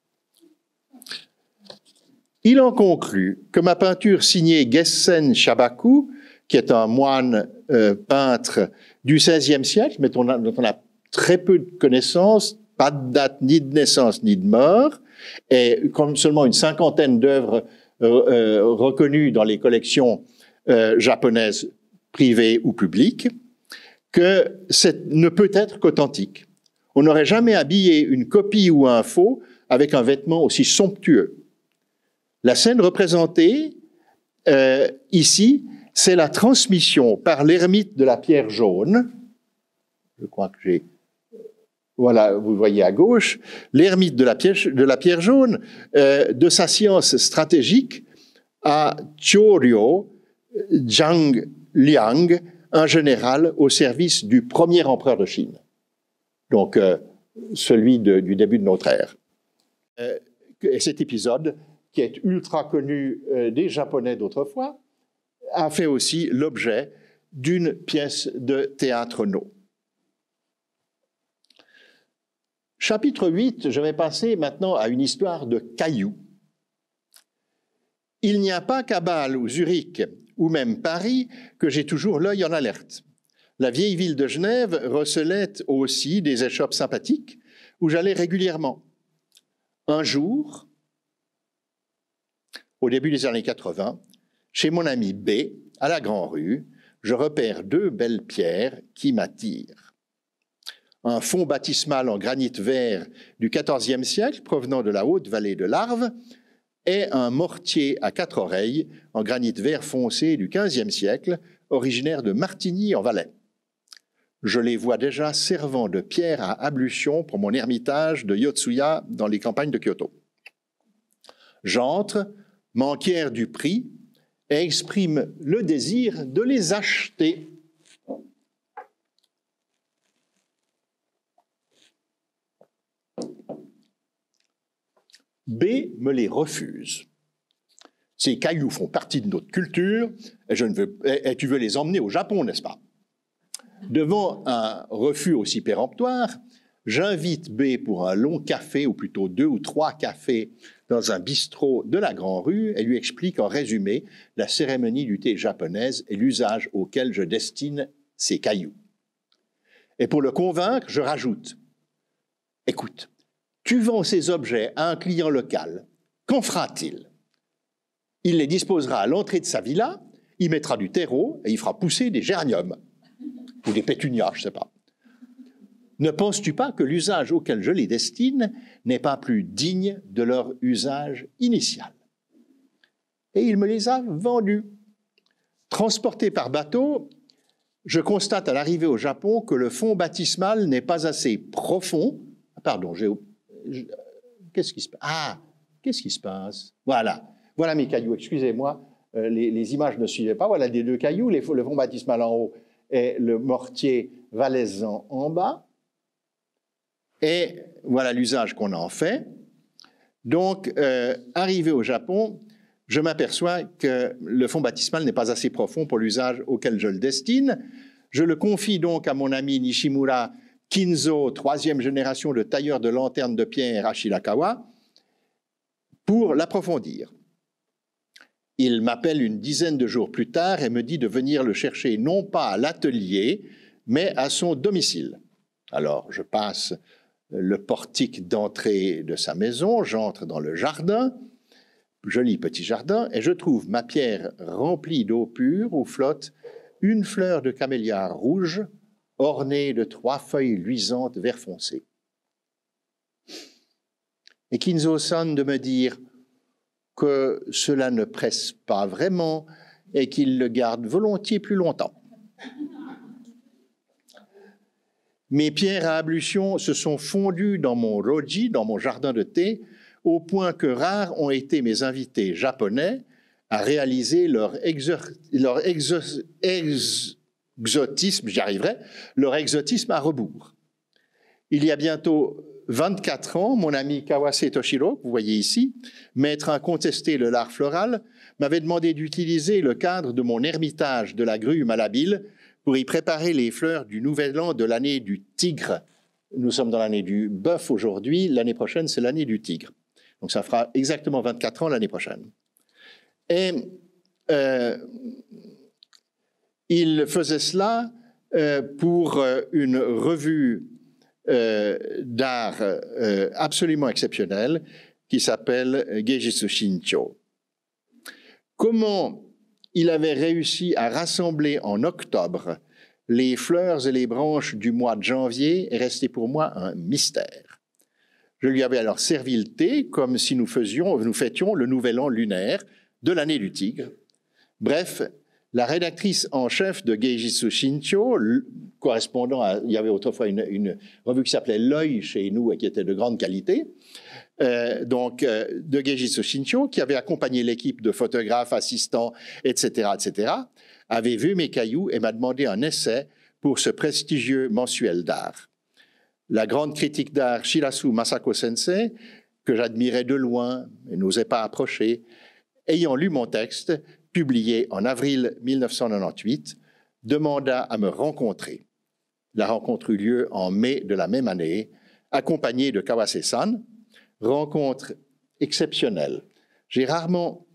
Il en conclut que ma peinture signée Gessen Shabaku, qui est un moine euh, peintre du seizième siècle, mais dont on, on a très peu de connaissances, pas de date ni de naissance ni de mort, et comme seulement une cinquantaine d'œuvres euh, euh, reconnues dans les collections euh, japonaises privées ou publiques, que c'est, ne peut être qu'authentique. On n'aurait jamais habillé une copie ou un faux avec un vêtement aussi somptueux. La scène représentée euh, ici, c'est la transmission par l'ermite de la pierre jaune. Je crois que j'ai... Voilà, vous voyez à gauche, l'ermite de la pierre, de la pierre jaune, euh, de sa science stratégique à Choryo Zhang Liang, un général au service du premier empereur de Chine. Donc, euh, celui de, du début de notre ère. Euh, et cet épisode, qui est ultra connu euh, des Japonais d'autrefois, a fait aussi l'objet d'une pièce de théâtre no. Chapitre huit, je vais passer maintenant à une histoire de cailloux. Il n'y a pas qu'à Bâle ou Zurich, ou même Paris, que j'ai toujours l'œil en alerte. La vieille ville de Genève recelait aussi des échoppes sympathiques où j'allais régulièrement. Un jour, au début des années quatre-vingts, chez mon ami B, à la Grand-Rue, je repère deux belles pierres qui m'attirent. Un fond baptismal en granit vert du quatorzième siècle provenant de la haute vallée de l'Arve et un mortier à quatre oreilles en granit vert foncé du quinzième siècle, originaire de Martigny en Valais. Je les vois déjà servant de pierre à ablution pour mon ermitage de Yotsuya dans les campagnes de Kyoto. J'entre, m'enquière du prix et exprime le désir de les acheter. B me les refuse. Ces cailloux font partie de notre culture et, je ne veux, et, et tu veux les emmener au Japon, n'est-ce pas? Devant un refus aussi péremptoire, j'invite B pour un long café, ou plutôt deux ou trois cafés, dans un bistrot de la Grande Rue et lui explique en résumé la cérémonie du thé japonaise et l'usage auquel je destine ces cailloux. Et pour le convaincre, je rajoute « Écoute, tu vends ces objets à un client local, qu'en fera-t-il? Il les disposera à l'entrée de sa villa, il mettra du terreau et il fera pousser des géraniums ou des pétunias, je ne sais pas. Ne penses-tu pas que l'usage auquel je les destine n'est pas plus digne de leur usage initial? » Et il me les a vendus. Transportés par bateau, je constate à l'arrivée au Japon que le fond baptismal n'est pas assez profond. Pardon, j'ai... Qu'est-ce qui se passe? Ah, qu'est-ce qui se passe? Voilà, voilà mes cailloux, excusez-moi, euh, les, les images ne suivaient pas. Voilà les deux cailloux, les, le fond baptismal en haut et le mortier valaisan en bas. Et voilà l'usage qu'on en fait. Donc, euh, arrivé au Japon, je m'aperçois que le fond baptismal n'est pas assez profond pour l'usage auquel je le destine. Je le confie donc à mon ami Nishimura Kinzo, troisième génération de tailleur de lanternes de pierre à Shirakawa, pour l'approfondir. Il m'appelle une dizaine de jours plus tard et me dit de venir le chercher non pas à l'atelier, mais à son domicile. Alors, je passe le portique d'entrée de sa maison, j'entre dans le jardin, joli petit jardin, et je trouve ma pierre remplie d'eau pure où flotte une fleur de camélia rouge ornée de trois feuilles luisantes vert foncé. Et Kinzo-san de me dire que cela ne presse pas vraiment et qu'il le garde volontiers plus longtemps. Mes pierres à ablution se sont fondues dans mon roji, dans mon jardin de thé, au point que rares ont été mes invités japonais à réaliser leur, exor- leur exo- ex- exotisme, j'y arriverai, leur exotisme à rebours. Il y a bientôt vingt-quatre ans, mon ami Kawase Toshiro, que vous voyez ici, maître incontesté de l'art floral, m'avait demandé d'utiliser le cadre de mon ermitage de la grue malhabile pour y préparer les fleurs du nouvel an de l'année du tigre. Nous sommes dans l'année du bœuf aujourd'hui, l'année prochaine, c'est l'année du tigre. Donc ça fera exactement vingt-quatre ans l'année prochaine. Et euh, il faisait cela euh, pour euh, une revue euh, d'art euh, absolument exceptionnelle qui s'appelle Geijitsu Shincho. Comment il avait réussi à rassembler en octobre les fleurs et les branches du mois de janvier est resté pour moi un mystère. Je lui avais alors servi le thé comme si nous, faisions, nous fêtions le nouvel an lunaire de l'année du tigre. Bref, la rédactrice en chef de Geijitsu Shincho, correspondant à, il y avait autrefois une, une revue qui s'appelait L'Œil chez nous et qui était de grande qualité, euh, donc euh, de Geijitsu Shincho, qui avait accompagné l'équipe de photographes, assistants, et cetera, et cetera, avait vu mes cailloux et m'a demandé un essai pour ce prestigieux mensuel d'art. La grande critique d'art Shirasu Masako Sensei, que j'admirais de loin et n'osais pas approcher, ayant lu mon texte, publié en avril mille neuf cent quatre-vingt-dix-huit, demanda à me rencontrer. La rencontre eut lieu en mai de la même année, accompagné de Kawase-san, rencontre exceptionnelle. J'ai rarement,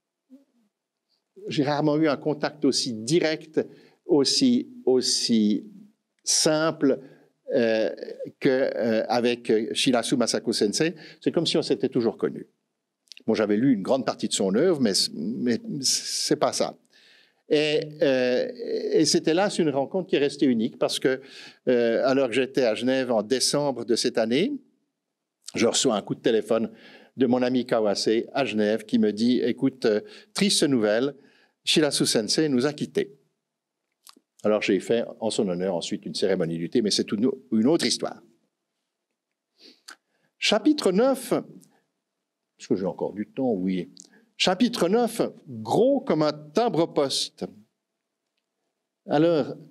j'ai rarement eu un contact aussi direct, aussi, aussi simple euh, qu'avec euh, Shirasu Masako Sensei. C'est comme si on s'était toujours connus. Bon, j'avais lu une grande partie de son œuvre, mais, mais c'est pas ça. Et, euh, et c'était là, c'est une rencontre qui est restée unique parce que, euh, alors que j'étais à Genève en décembre de cette année, je reçois un coup de téléphone de mon ami Kawase à Genève qui me dit « Écoute, euh, triste nouvelle, Shirasu Sensei nous a quittés. » Alors j'ai fait en son honneur ensuite une cérémonie du thé, mais c'est une, une autre histoire. Chapitre neuf. Est-ce que j'ai encore du temps? Oui. Chapitre neuf, gros comme un timbre-poste. Alors,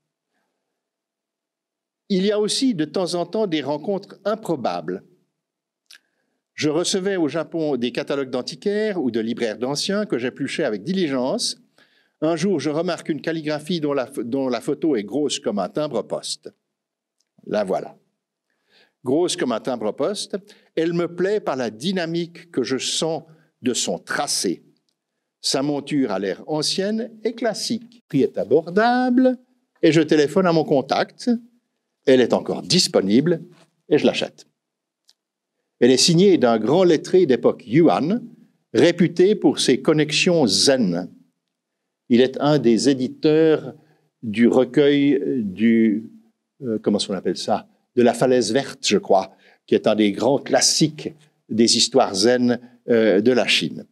il y a aussi de temps en temps des rencontres improbables. Je recevais au Japon des catalogues d'antiquaires ou de libraires d'anciens que j'épluchais avec diligence. Un jour, je remarque une calligraphie dont la, dont la photo est grosse comme un timbre-poste. La voilà. Grosse comme un timbre-poste. Elle me plaît par la dynamique que je sens de son tracé. Sa monture a l'air ancienne et classique. Le prix est abordable et je téléphone à mon contact. Elle est encore disponible et je l'achète. Elle est signée d'un grand lettré d'époque Yuan, réputé pour ses connexions zen. Il est un des éditeurs du recueil du, euh, comment on appelle ça, de la falaise verte, je crois, qui est un des grands classiques des histoires zen euh, de la Chine.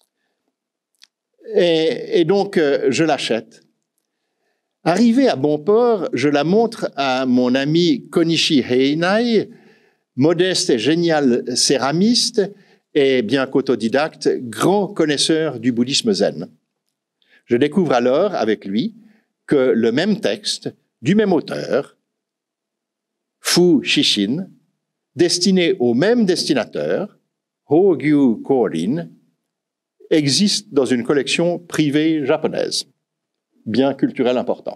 Et, et donc, euh, je l'achète. Arrivé à bon port, je la montre à mon ami Konishi Heinai, modeste et génial céramiste et bien qu'autodidacte, grand connaisseur du bouddhisme zen. Je découvre alors avec lui que le même texte, du même auteur, Fu Shishin, destiné au même destinateur, Hogyu Korin, existe dans une collection privée japonaise, bien culturel important.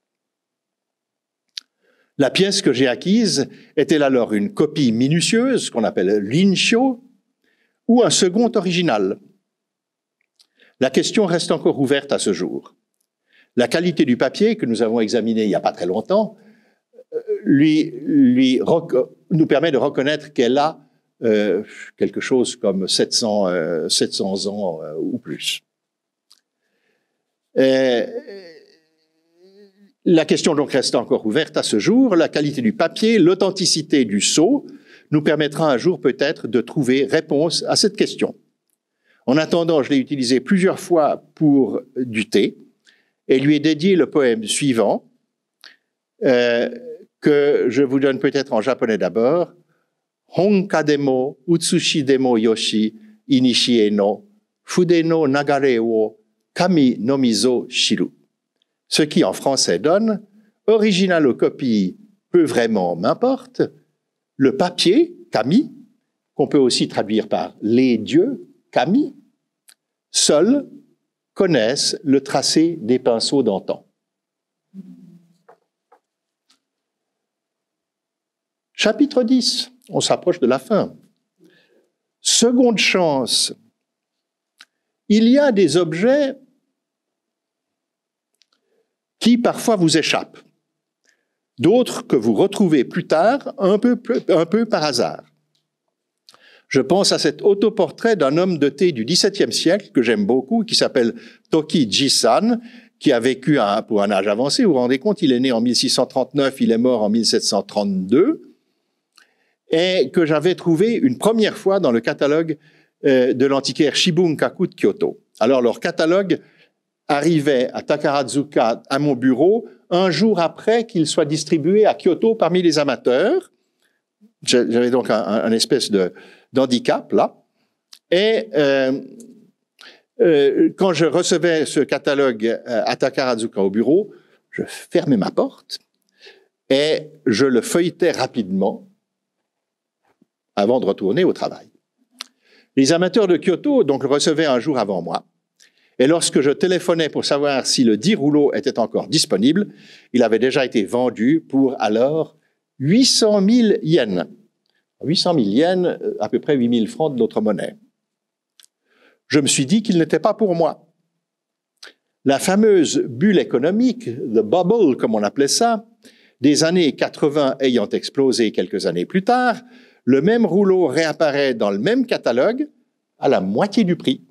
La pièce que j'ai acquise est-elle alors une copie minutieuse, qu'on appelle l'inshō, ou un second original? La question reste encore ouverte à ce jour. La qualité du papier, que nous avons examiné il n'y a pas très longtemps, lui, lui, nous permet de reconnaître qu'elle a euh, quelque chose comme sept cents, euh, sept cents ans euh, ou plus. Et, la question donc reste encore ouverte à ce jour. La qualité du papier, l'authenticité du sceau nous permettra un jour peut-être de trouver réponse à cette question. En attendant, je l'ai utilisé plusieurs fois pour du thé et lui ai dédié le poème suivant euh, que je vous donne peut-être en japonais d'abord. Honka demo utsushi demo yoshi inishie no fude no nagare wo kami no mizo shiru. Ce qui en français donne original ou copie, peu vraiment m'importe, le papier, kami, qu'on peut aussi traduire par les dieux, kami, seuls connaissent le tracé des pinceaux d'antan. Chapitre dix, on s'approche de la fin. Seconde chance. Il y a des objets qui parfois vous échappent, d'autres que vous retrouvez plus tard, un peu, un peu par hasard. Je pense à cet autoportrait d'un homme de thé du dix-septième siècle que j'aime beaucoup, qui s'appelle Toki-ji-san, qui a vécu un, pour un âge avancé. Vous vous rendez compte, il est né en mille six cent trente-neuf, il est mort en mille sept cent trente-deux, et que j'avais trouvé une première fois dans le catalogue euh, de l'antiquaire Shibunkaku de Kyoto. Alors, leur catalogue arrivait à Takarazuka, à mon bureau, un jour après qu'il soit distribué à Kyoto parmi les amateurs. J'avais donc un, un espèce de, d'handicap, là. Et euh, euh, quand je recevais ce catalogue à Takarazuka au bureau, je fermais ma porte et je le feuilletais rapidement avant de retourner au travail. Les amateurs de Kyoto donc, le recevaient un jour avant moi. Et lorsque je téléphonais pour savoir si le dit rouleau était encore disponible, il avait déjà été vendu pour alors huit cent mille yens. huit cent mille yens, à peu près huit mille francs de notre monnaie. Je me suis dit qu'il n'était pas pour moi. La fameuse bulle économique, the bubble comme on appelait ça, des années quatre-vingts ayant explosé quelques années plus tard, le même rouleau réapparaît dans le même catalogue à la moitié du prix.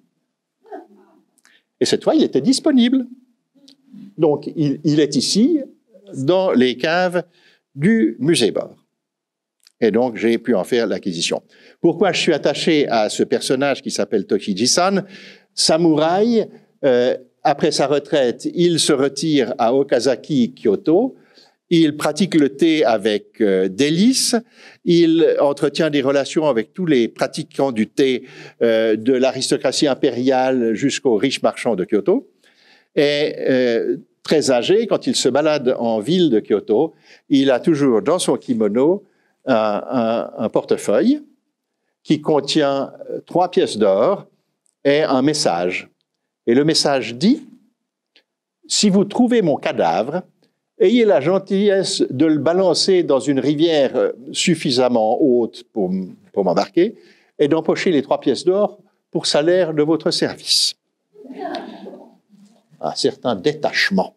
Et cette fois, il était disponible. Donc, il, il est ici, dans les caves du musée Bohr. Et donc, j'ai pu en faire l'acquisition. Pourquoi je suis attaché à ce personnage qui s'appelle Toki-ji-san? Samouraï, euh, après sa retraite, il se retire à Okazaki, Kyoto. Il pratique le thé avec euh, délice. Il entretient des relations avec tous les pratiquants du thé, euh, de l'aristocratie impériale jusqu'aux riches marchands de Kyoto. Et euh, très âgé, quand il se balade en ville de Kyoto, il a toujours dans son kimono un, un, un portefeuille qui contient trois pièces d'or et un message. Et le message dit si vous trouvez mon cadavre, ayez la gentillesse de le balancer dans une rivière suffisamment haute pour, pour m'embarquer et d'empocher les trois pièces d'or pour salaire de votre service. » Un certain détachement.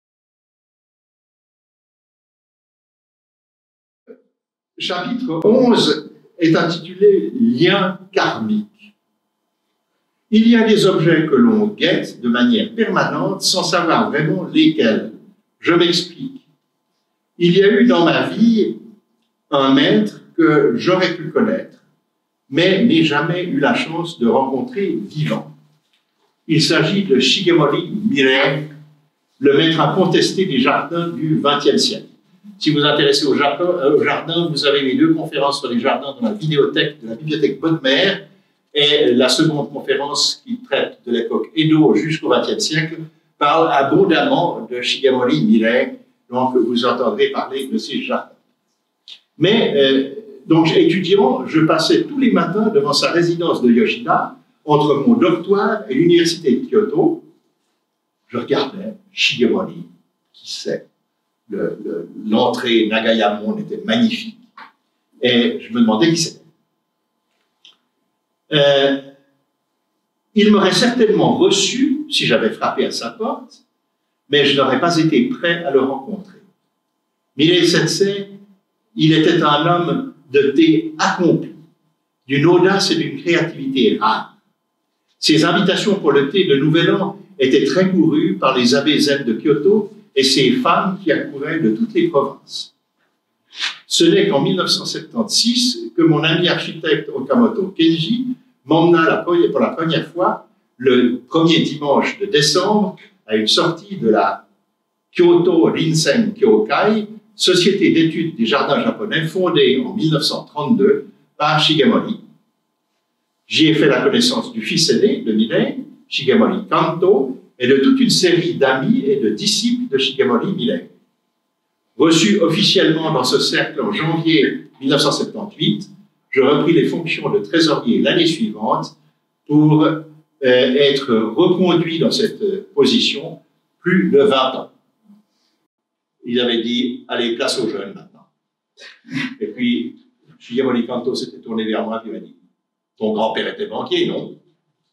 Chapitre onze est intitulé « Lien karmique ». Il y a des objets que l'on guette de manière permanente sans savoir vraiment lesquels. Je m'explique. Il y a eu dans ma vie un maître que j'aurais pu connaître, mais n'ai jamais eu la chance de rencontrer vivant. Il s'agit de Shigemori Mirei, le maître incontesté des jardins du vingtième siècle. Si vous vous intéressez au jardin, vous avez les deux conférences sur les jardins dans la vidéothèque de la bibliothèque Bodmer, et la seconde conférence qui traite de l'époque Edo jusqu'au vingtième siècle parle abondamment de Shigemori Mirei, donc vous entendrez parler de ces jardins. Mais, euh, donc étudiant, je passais tous les matins devant sa résidence de Yoshida, entre mon doctorat et l'université de Kyoto. Je regardais Shigemori, qui sait, l'entrée le, Nagayamon était magnifique, et je me demandais qui c'était. Euh, il m'aurait certainement reçu si j'avais frappé à sa porte, mais je n'aurais pas été prêt à le rencontrer. Mirei Sensei, il était un homme de thé accompli, d'une audace et d'une créativité rare. Ses invitations pour le thé de Nouvel An étaient très courues par les abbés zen de Kyoto et ses femmes qui accouraient de toutes les provinces. Ce n'est qu'en mille neuf cent soixante-seize que mon ami architecte Okamoto Kenji m'emmena pour la première fois le premier dimanche de décembre à une sortie de la Kyoto Rinsen Kyokai, société d'études des jardins japonais fondée en mille neuf cent trente-deux par Shigemori. J'y ai fait la connaissance du fils aîné de Mirei, Shigemori Kanto, et de toute une série d'amis et de disciples de Shigemori Mirei. Reçu officiellement dans ce cercle en janvier mille neuf cent soixante-dix-huit, je repris les fonctions de trésorier l'année suivante pour euh, être reconduit dans cette position plus de vingt ans. Il avait dit « Allez, place aux jeunes maintenant ». Et puis, Shigemori Kanto s'était tourné vers moi et m'a dit « Ton grand-père était banquier, non ?»« Oui. »«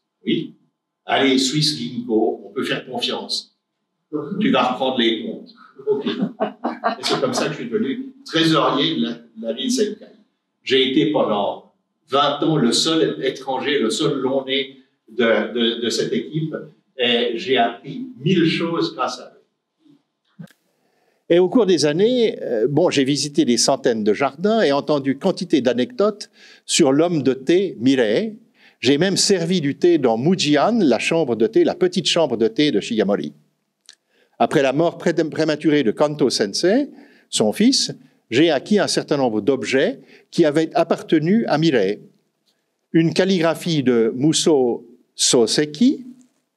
Allez, Swiss Ginko, on peut faire confiance. Tu vas reprendre les comptes. » Ok. Et c'est comme ça que je suis devenu trésorier de la, la ville Senkai. J'ai été pendant vingt ans le seul étranger, le seul long-né de, de, de cette équipe, et j'ai appris mille choses grâce à eux. Et au cours des années, euh, bon, j'ai visité des centaines de jardins et entendu quantité d'anecdotes sur l'homme de thé Mirei. J'ai même servi du thé dans Mujian, la chambre de thé, la petite chambre de thé de Shigemori. Après la mort prématurée de Kanto Sensei, son fils, j'ai acquis un certain nombre d'objets qui avaient appartenu à Mirei. Une calligraphie de Muso Soseki,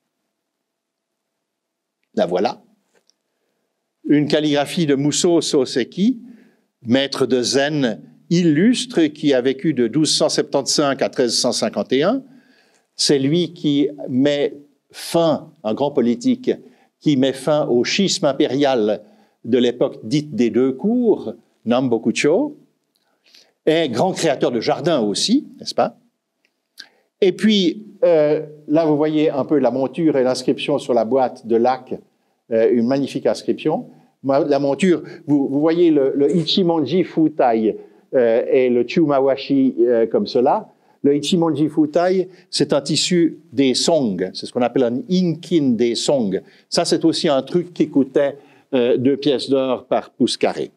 la voilà. Une calligraphie de Muso Soseki, maître de zen illustre qui a vécu de douze cent soixante-quinze à treize cent cinquante et un. C'est lui qui met fin, un grand politique, qui met fin au schisme impérial de l'époque dite des deux cours, Nambokucho, et grand créateur de jardins aussi, n'est-ce pas? Et puis, euh, là, vous voyez un peu la monture et l'inscription sur la boîte de lac, euh, une magnifique inscription. La monture, vous, vous voyez le, le Ichimonji Futai euh, et le Chumawashi euh, comme cela. Le Ichimonji Futai, c'est un tissu des Song, c'est ce qu'on appelle un inkin des Song. Ça, c'est aussi un truc qui coûtait euh, deux pièces d'or par pouce carré.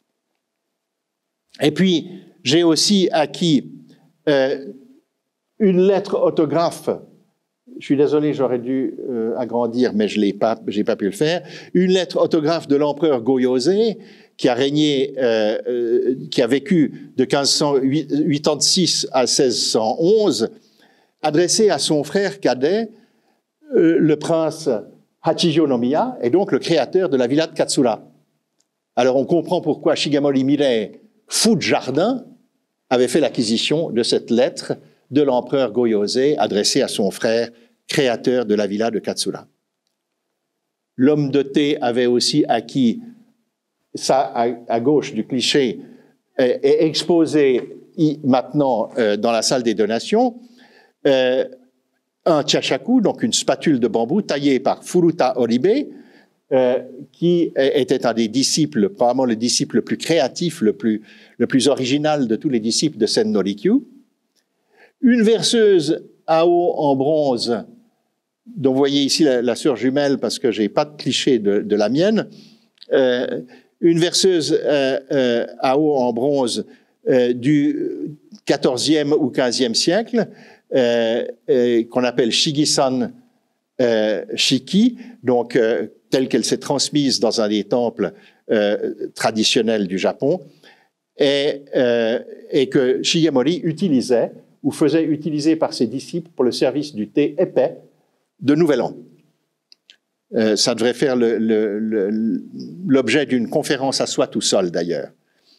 Et puis, j'ai aussi acquis euh, une lettre autographe. Je suis désolé, j'aurais dû euh, agrandir, mais je n'ai pas, j'ai pas pu le faire. Une lettre autographe de l'empereur Goyose, qui a régné, euh, euh, qui a vécu de quinze cent quatre-vingt-six à seize cent onze, adressée à son frère cadet, euh, le prince Hachijo no Miya, et donc le créateur de la villa de Katsura. Alors on comprend pourquoi Shigemori Mirei, fou de jardin, avait fait l'acquisition de cette lettre de l'empereur Goyose adressée à son frère créateur de la villa de Katsura. L'homme de thé avait aussi acquis, ça à, à gauche du cliché, est, est exposé maintenant euh, dans la salle des donations, euh, un chachaku, donc une spatule de bambou taillée par Furuta Oribe, euh, qui était un des disciples, probablement le disciple le plus créatif, le plus, le plus original de tous les disciples de Sen no Rikyu. Une verseuse à eau en bronze, dont vous voyez ici la, la sœur jumelle, parce que je n'ai pas de cliché de, de la mienne, euh, une verseuse euh, euh, à eau en bronze euh, du quatorzième ou quinzième siècle, euh, euh, qu'on appelle Shigisan euh, Shiki, donc euh, telle qu'elle s'est transmise dans un des temples euh, traditionnels du Japon, et, euh, et que Shigemori utilisait ou faisait utiliser par ses disciples pour le service du thé épais de Nouvel An. Euh, ça devrait faire l'objet d'une conférence à soi tout seul, d'ailleurs.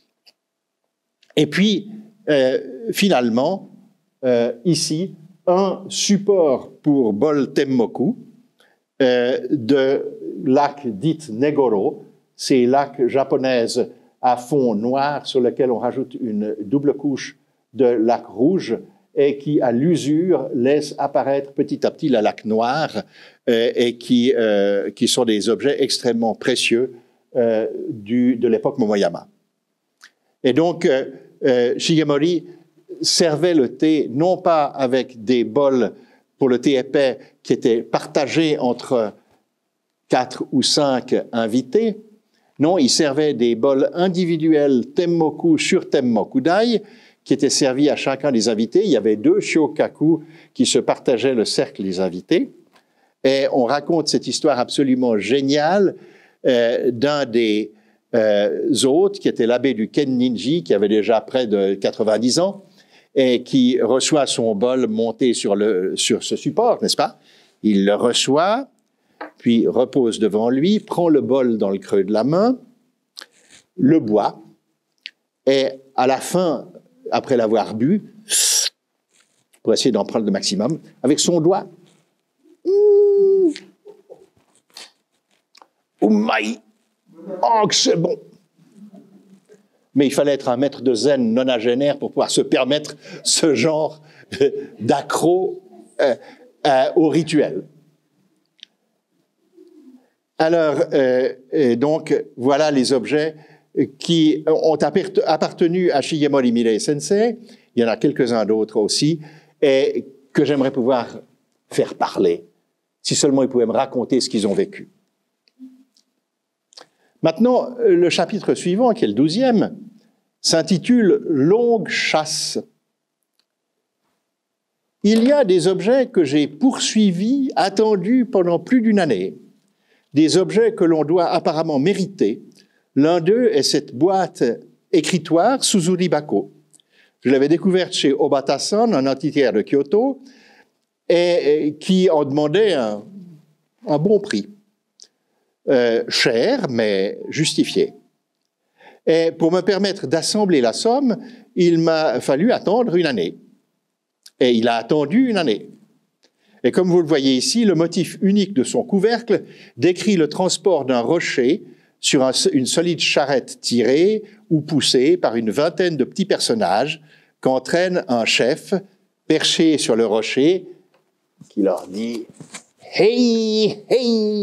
Et puis, euh, finalement, euh, ici, un support pour bol temmoku euh, de lac dit Negoro, ces lacs japonaises à fond noir sur lequel on rajoute une double couche de lac rouge et qui, à l'usure, laisse apparaître petit à petit le lac noir euh, et qui, euh, qui sont des objets extrêmement précieux euh, du, de l'époque Momoyama. Et donc, euh, euh, Shigemori servait le thé non pas avec des bols pour le thé épais qui étaient partagés entre quatre ou cinq invités. Non, il servait des bols individuels temmoku sur temmokudai qui étaient servis à chacun des invités. Il y avait deux shokaku qui se partageaient le cercle des invités. Et on raconte cette histoire absolument géniale euh, d'un des euh, hôtes qui était l'abbé du Kenninji, qui avait déjà près de quatre-vingt-dix ans, et qui reçoit son bol monté sur, le, sur ce support, n'est-ce pas? Il le reçoit, puis repose devant lui, prend le bol dans le creux de la main, le boit, et à la fin, après l'avoir bu, pour essayer d'en prendre le maximum, avec son doigt, mmh, Oumai, oh que c'est bon! Mais il fallait être un maître de zen nonagénaire pour pouvoir se permettre ce genre d'accro euh, euh, au rituel. Alors, euh, et donc, voilà les objets qui ont appartenu à Shigemori Mirei Sensei. Il y en a quelques-uns d'autres aussi, et que j'aimerais pouvoir faire parler, si seulement ils pouvaient me raconter ce qu'ils ont vécu. Maintenant, le chapitre suivant, qui est le douzième, s'intitule « Longue chasse ». Il y a des objets que j'ai poursuivis, attendus pendant plus d'une année, des objets que l'on doit apparemment mériter. L'un d'eux est cette boîte écritoire Suzuri Bako. Je l'avais découverte chez Obata-san, un antiquaire de Kyoto, et, et qui en demandait un, un bon prix. Euh, cher, mais justifié. Et pour me permettre d'assembler la somme, il m'a fallu attendre une année. Et il a attendu une année. Et comme vous le voyez ici, le motif unique de son couvercle décrit le transport d'un rocher sur un, une solide charrette tirée ou poussée par une vingtaine de petits personnages qu'entraîne un chef perché sur le rocher qui leur dit « Hey, hey !»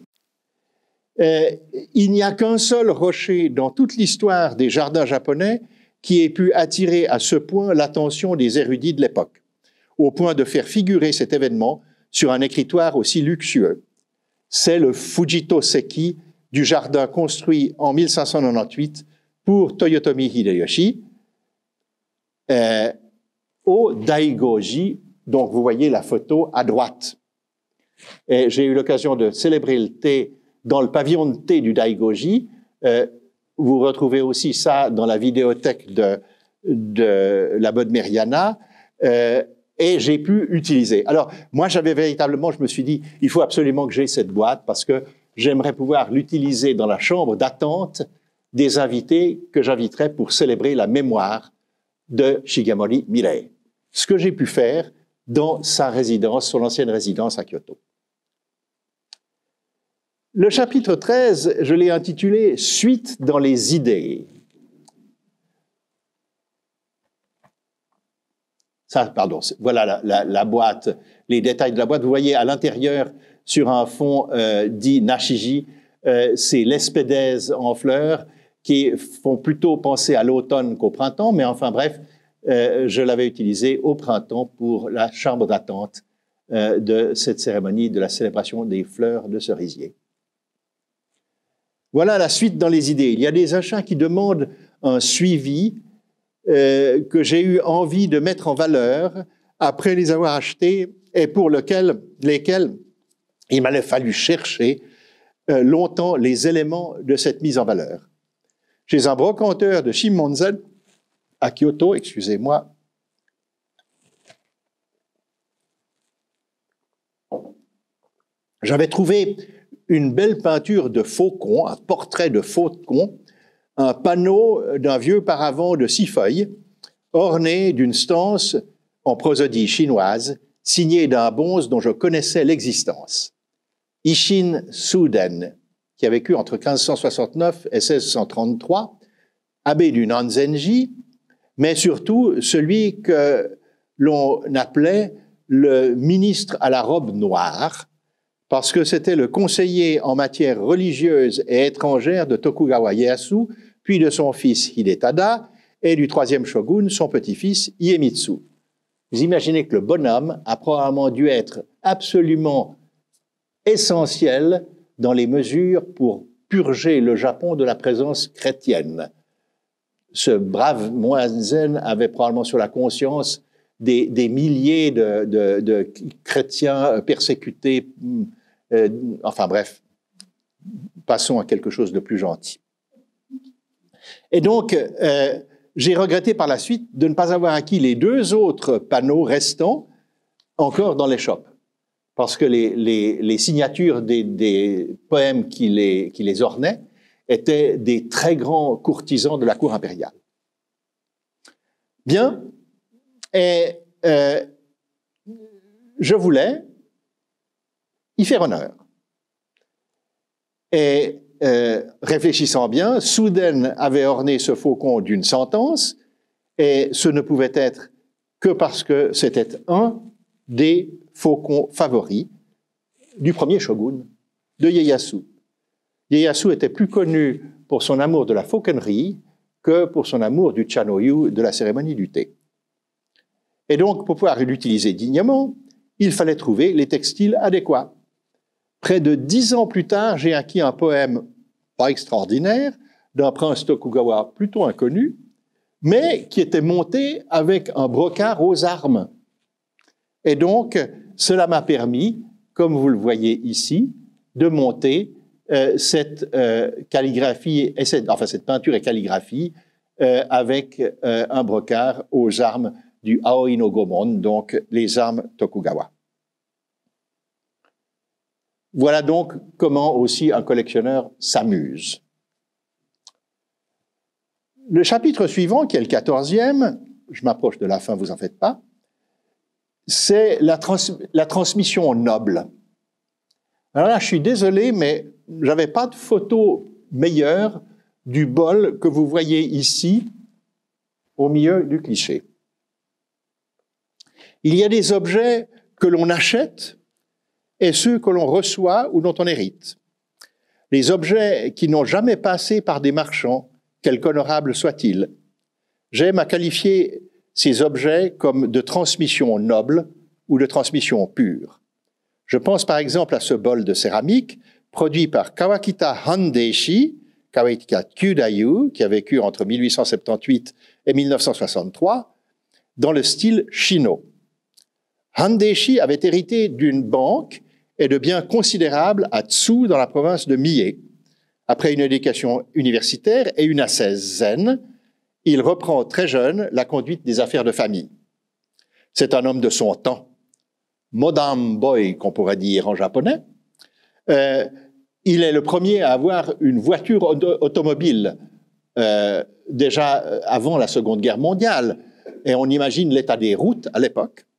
Euh, il n'y a qu'un seul rocher dans toute l'histoire des jardins japonais qui ait pu attirer à ce point l'attention des érudits de l'époque, au point de faire figurer cet événement sur un écritoire aussi luxueux. C'est le Fujito-seki du jardin construit en mille cinq cent quatre-vingt-dix-huit pour Toyotomi Hideyoshi euh, au Daigoji, donc vous voyez la photo à droite. Et j'ai eu l'occasion de célébrer le thé dans le pavillon de thé du Daigoji. Euh, vous retrouvez aussi ça dans la vidéothèque de, de la Bodmeriana, euh, et j'ai pu utiliser. Alors, moi, j'avais véritablement, je me suis dit, il faut absolument que j'aie cette boîte parce que j'aimerais pouvoir l'utiliser dans la chambre d'attente des invités que j'inviterais pour célébrer la mémoire de Shigemori Mirei. Ce que j'ai pu faire dans sa résidence, son ancienne résidence à Kyoto. Le chapitre treize, je l'ai intitulé « Suite dans les idées ». Ça, pardon, voilà la, la, la boîte, les détails de la boîte. Vous voyez à l'intérieur, sur un fond euh, dit Nashiji, euh, c'est l'espédèse en fleurs qui font plutôt penser à l'automne qu'au printemps, mais enfin bref, euh, je l'avais utilisé au printemps pour la chambre d'attente euh, de cette cérémonie de la célébration des fleurs de cerisier. Voilà la suite dans les idées. Il y a des achats qui demandent un suivi euh, que j'ai eu envie de mettre en valeur après les avoir achetés et pour lequel, lesquels il m'allait fallu chercher euh, longtemps les éléments de cette mise en valeur. Chez un brocanteur de Shimonzen à Kyoto, excusez-moi, j'avais trouvé une belle peinture de faucon, un portrait de faucon, un panneau d'un vieux paravent de six feuilles, orné d'une stance en prosodie chinoise, signée d'un bonze dont je connaissais l'existence. Isshin Suden, qui a vécu entre quinze cent soixante-neuf et seize cent trente-trois, abbé du Nanzenji, mais surtout celui que l'on appelait le ministre à la robe noire, parce que c'était le conseiller en matière religieuse et étrangère de Tokugawa Ieyasu, puis de son fils Hidetada, et du troisième shogun, son petit-fils Iemitsu. Vous imaginez que le bonhomme a probablement dû être absolument essentiel dans les mesures pour purger le Japon de la présence chrétienne. Ce brave moine avait probablement sur la conscience des, des milliers de, de, de chrétiens persécutés. Euh, enfin bref, passons à quelque chose de plus gentil. Et donc, euh, j'ai regretté par la suite de ne pas avoir acquis les deux autres panneaux restants encore dans les shops, parce que les, les, les signatures des, des poèmes qui les, qui les ornaient étaient des très grands courtisans de la cour impériale. Bien, et euh, je voulais y faire honneur. Et euh, réfléchissant bien, Suden avait orné ce faucon d'une sentence, et ce ne pouvait être que parce que c'était un des faucons favoris du premier shogun, de Ieyasu. Ieyasu était plus connu pour son amour de la fauconnerie que pour son amour du chanoyu, de la cérémonie du thé. Et donc, pour pouvoir l'utiliser dignement, il fallait trouver les textiles adéquats. Près de dix ans plus tard, j'ai acquis un poème pas extraordinaire d'un prince Tokugawa plutôt inconnu, mais qui était monté avec un brocart aux armes. Et donc, cela m'a permis, comme vous le voyez ici, de monter euh, cette euh, calligraphie, et cette, enfin cette peinture et calligraphie euh, avec euh, un brocart aux armes du Aoi no Gomon, donc les armes Tokugawa. Voilà donc comment aussi un collectionneur s'amuse. Le chapitre suivant, qui est le quatorzième, je m'approche de la fin, vous en faites pas, c'est la, trans la transmission noble. Alors là, je suis désolé, mais j'avais pas de photo meilleure du bol que vous voyez ici, au milieu du cliché. Il y a des objets que l'on achète et ceux que l'on reçoit ou dont on hérite. Les objets qui n'ont jamais passé par des marchands, quelque honorables soient-ils. J'aime à qualifier ces objets comme de transmission noble ou de transmission pure. Je pense par exemple à ce bol de céramique produit par Kawakita Handeishi, Kawakita Kyudayu, qui a vécu entre mille huit cent soixante-dix-huit et mille neuf cent soixante-trois, dans le style Shino. Handeishi avait hérité d'une banque et de biens considérables à Tsu, dans la province de Mie. Après une éducation universitaire et une ascèse zen, il reprend très jeune la conduite des affaires de famille. C'est un homme de son temps, modern boy, qu'on pourrait dire en japonais. Euh, il est le premier à avoir une voiture auto automobile, euh, déjà avant la Seconde Guerre mondiale, et on imagine l'état des routes à l'époque.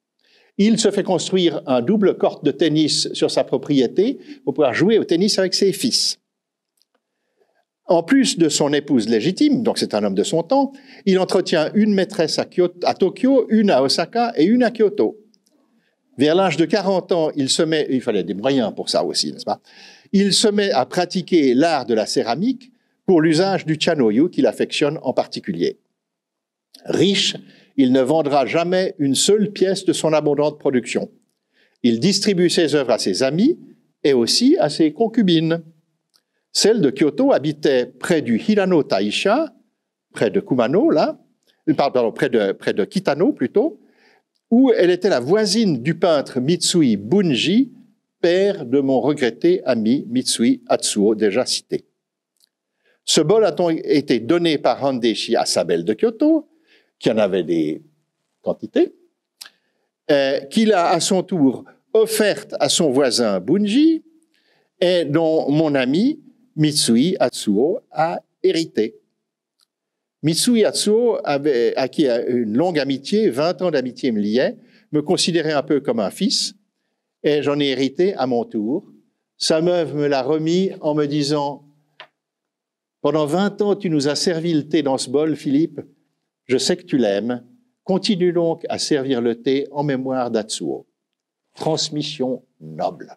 Il se fait construire un double court de tennis sur sa propriété pour pouvoir jouer au tennis avec ses fils. En plus de son épouse légitime, donc c'est un homme de son temps, il entretient une maîtresse à, Kyoto, à Tokyo, une à Osaka et une à Kyoto. Vers l'âge de quarante ans, il se met, il fallait des moyens pour ça aussi, n'est-ce pas? Il se met à pratiquer l'art de la céramique pour l'usage du chanoyu qu'il affectionne en particulier. Riche, il ne vendra jamais une seule pièce de son abondante production. Il distribue ses œuvres à ses amis et aussi à ses concubines. Celle de Kyoto habitait près du Hirano Taisha, près de Kumano, là, pardon, près de, près de Kitano plutôt, où elle était la voisine du peintre Mitsui Bunji, père de mon regretté ami Mitsui Atsuo, déjà cité. Ce bol a été donné par Handeshi à sa belle de Kyoto, qui en avait des quantités, euh, qu'il a à son tour offerte à son voisin Bunji, et dont mon ami Mitsui Atsuo a hérité. Mitsui Atsuo avait acquis une longue amitié, vingt ans d'amitié me liait, me considérait un peu comme un fils, et j'en ai hérité à mon tour. Sa meuf me l'a remis en me disant « Pendant vingt ans, tu nous as servi le thé dans ce bol, Philippe. Je sais que tu l'aimes. Continue donc à servir le thé en mémoire d'Atsuo. » Transmission noble.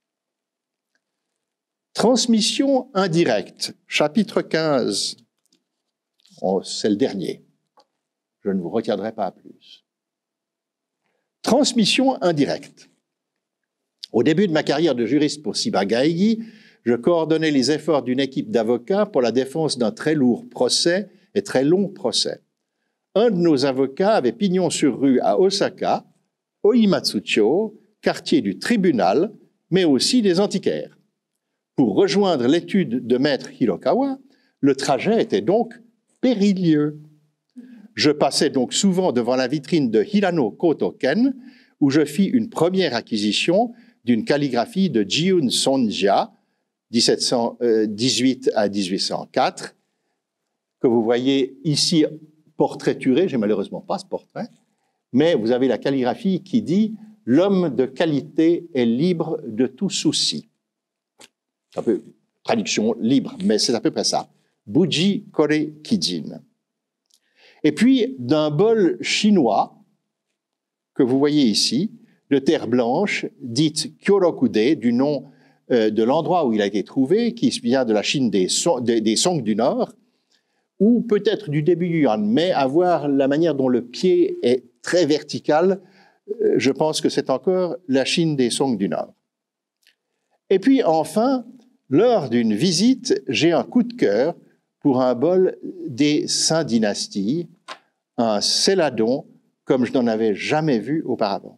Transmission indirecte, chapitre quinze. Oh, c'est le dernier. Je ne vous retiendrai pas plus. Transmission indirecte. Au début de ma carrière de juriste pour Ciba Geigy, je coordonnais les efforts d'une équipe d'avocats pour la défense d'un très lourd procès et très long procès. Un de nos avocats avait pignon sur rue à Osaka, Oimatsucho, quartier du tribunal, mais aussi des antiquaires. Pour rejoindre l'étude de maître Hirokawa, le trajet était donc périlleux. Je passais donc souvent devant la vitrine de Hirano Kotoken, où je fis une première acquisition d'une calligraphie de Jiun Sonja, dix-sept cent dix-huit à dix-huit cent quatre, que vous voyez ici portraituré. J'ai malheureusement pas ce portrait, mais vous avez la calligraphie qui dit « L'homme de qualité est libre de tout souci ». Un peu traduction libre, mais c'est à peu près ça. Buji Kore Kijin. Et puis, d'un bol chinois, que vous voyez ici, de terre blanche, dite Kyorokude, du nom euh, de l'endroit où il a été trouvé, qui vient de la Chine des, Song, des, des Song du Nord, ou peut-être du début du Yuan, mais à voir la manière dont le pied est très vertical, euh, je pense que c'est encore la Chine des Song du Nord. Et puis, enfin, lors d'une visite, j'ai un coup de cœur pour un bol des Saint-Dynasties, un céladon comme je n'en avais jamais vu auparavant.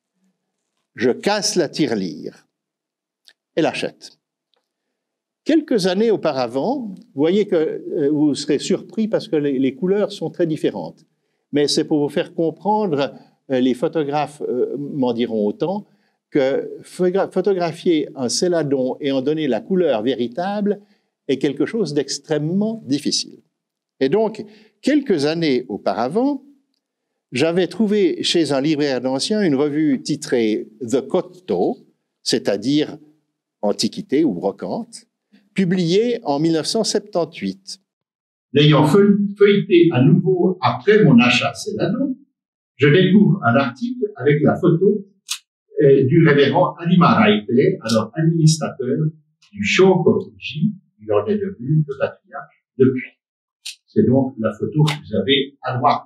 Je casse la tirelire et l'achète. Quelques années auparavant, vous voyez que euh, vous serez surpris parce que les, les couleurs sont très différentes. Mais c'est pour vous faire comprendre, euh, les photographes euh, m'en diront autant, que photographier un céladon et en donner la couleur véritable est quelque chose d'extrêmement difficile. Et donc, quelques années auparavant, j'avais trouvé chez un libraire d'anciens une revue titrée The Kotto, c'est-à-dire Antiquité ou Brocante, publiée en mille neuf cent soixante-dix-huit. L'ayant feuilleté à nouveau après mon achat céladon, je découvre un article avec la photo du révérend Anima Raite, alors administrateur du Shokokuji. Il en est devenu le patriarche depuis. C'est donc la photo que vous avez à droite.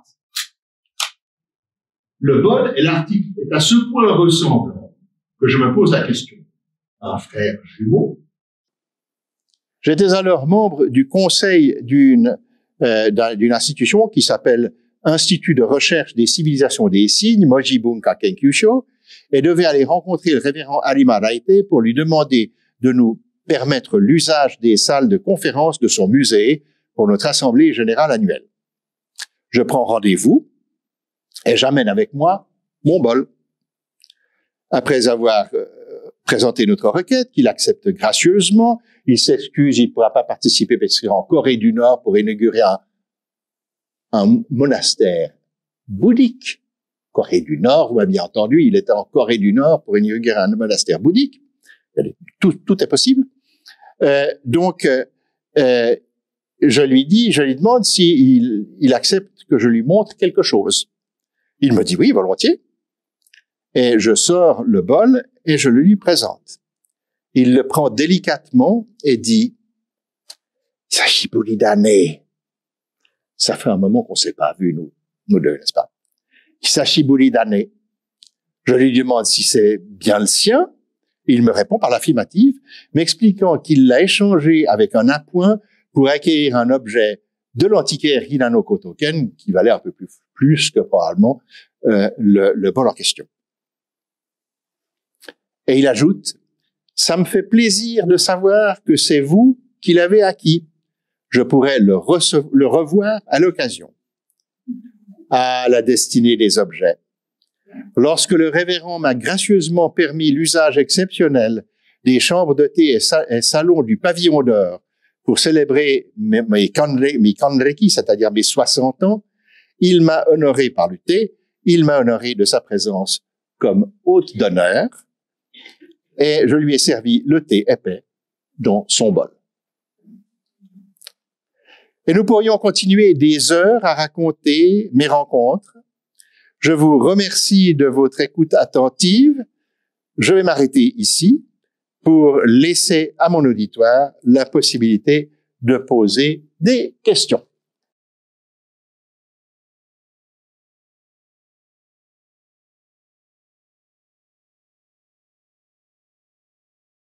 Le bol et l'article est à ce point ressemblant que je me pose la question. Un frère jumeau? J'étais alors membre du conseil d'une euh, d'une institution qui s'appelle Institut de recherche des civilisations des signes, Moji Bunka Kenkyusho, et devait aller rencontrer le révérend Arima Raite pour lui demander de nous permettre l'usage des salles de conférence de son musée pour notre assemblée générale annuelle. Je prends rendez-vous et j'amène avec moi mon bol. Après avoir euh, présenté notre requête, qu'il accepte gracieusement, il s'excuse, il ne pourra pas participer parce qu'il est en Corée du Nord pour inaugurer un, un monastère bouddhique Corée du Nord, vous avez bien entendu, il était en Corée du Nord pour inaugurer un monastère bouddhique. Tout, tout est possible. Euh, donc, euh, euh, je lui dis, je lui demande s'il il accepte que je lui montre quelque chose. Il me dit oui, volontiers. Et je sors le bol et je le lui présente. Il le prend délicatement et dit « Sashiburi dane ». Ça fait un moment qu'on ne s'est pas vu, nous, nous deux, n'est-ce pas? « Sashiburi dane ». Je lui demande si c'est bien le sien. Il me répond par l'affirmative, m'expliquant qu'il l'a échangé avec un appoint pour acquérir un objet de l'antiquaire Hinano Kotoken qui valait un peu plus, plus que probablement euh, le, le bol en question. Et il ajoute « Ça me fait plaisir de savoir que c'est vous qui l'avez acquis. Je pourrais le, le revoir à l'occasion. » Ah, la destinée des objets. Lorsque le révérend m'a gracieusement permis l'usage exceptionnel des chambres de thé et, sa et salons du pavillon d'or pour célébrer mes, mes, kanre, mes kanreki, c'est-à-dire mes soixante ans, il m'a honoré par le thé, il m'a honoré de sa présence comme hôte d'honneur, et je lui ai servi le thé épais dans son bol. Et nous pourrions continuer des heures à raconter mes rencontres. Je vous remercie de votre écoute attentive. Je vais m'arrêter ici pour laisser à mon auditoire la possibilité de poser des questions.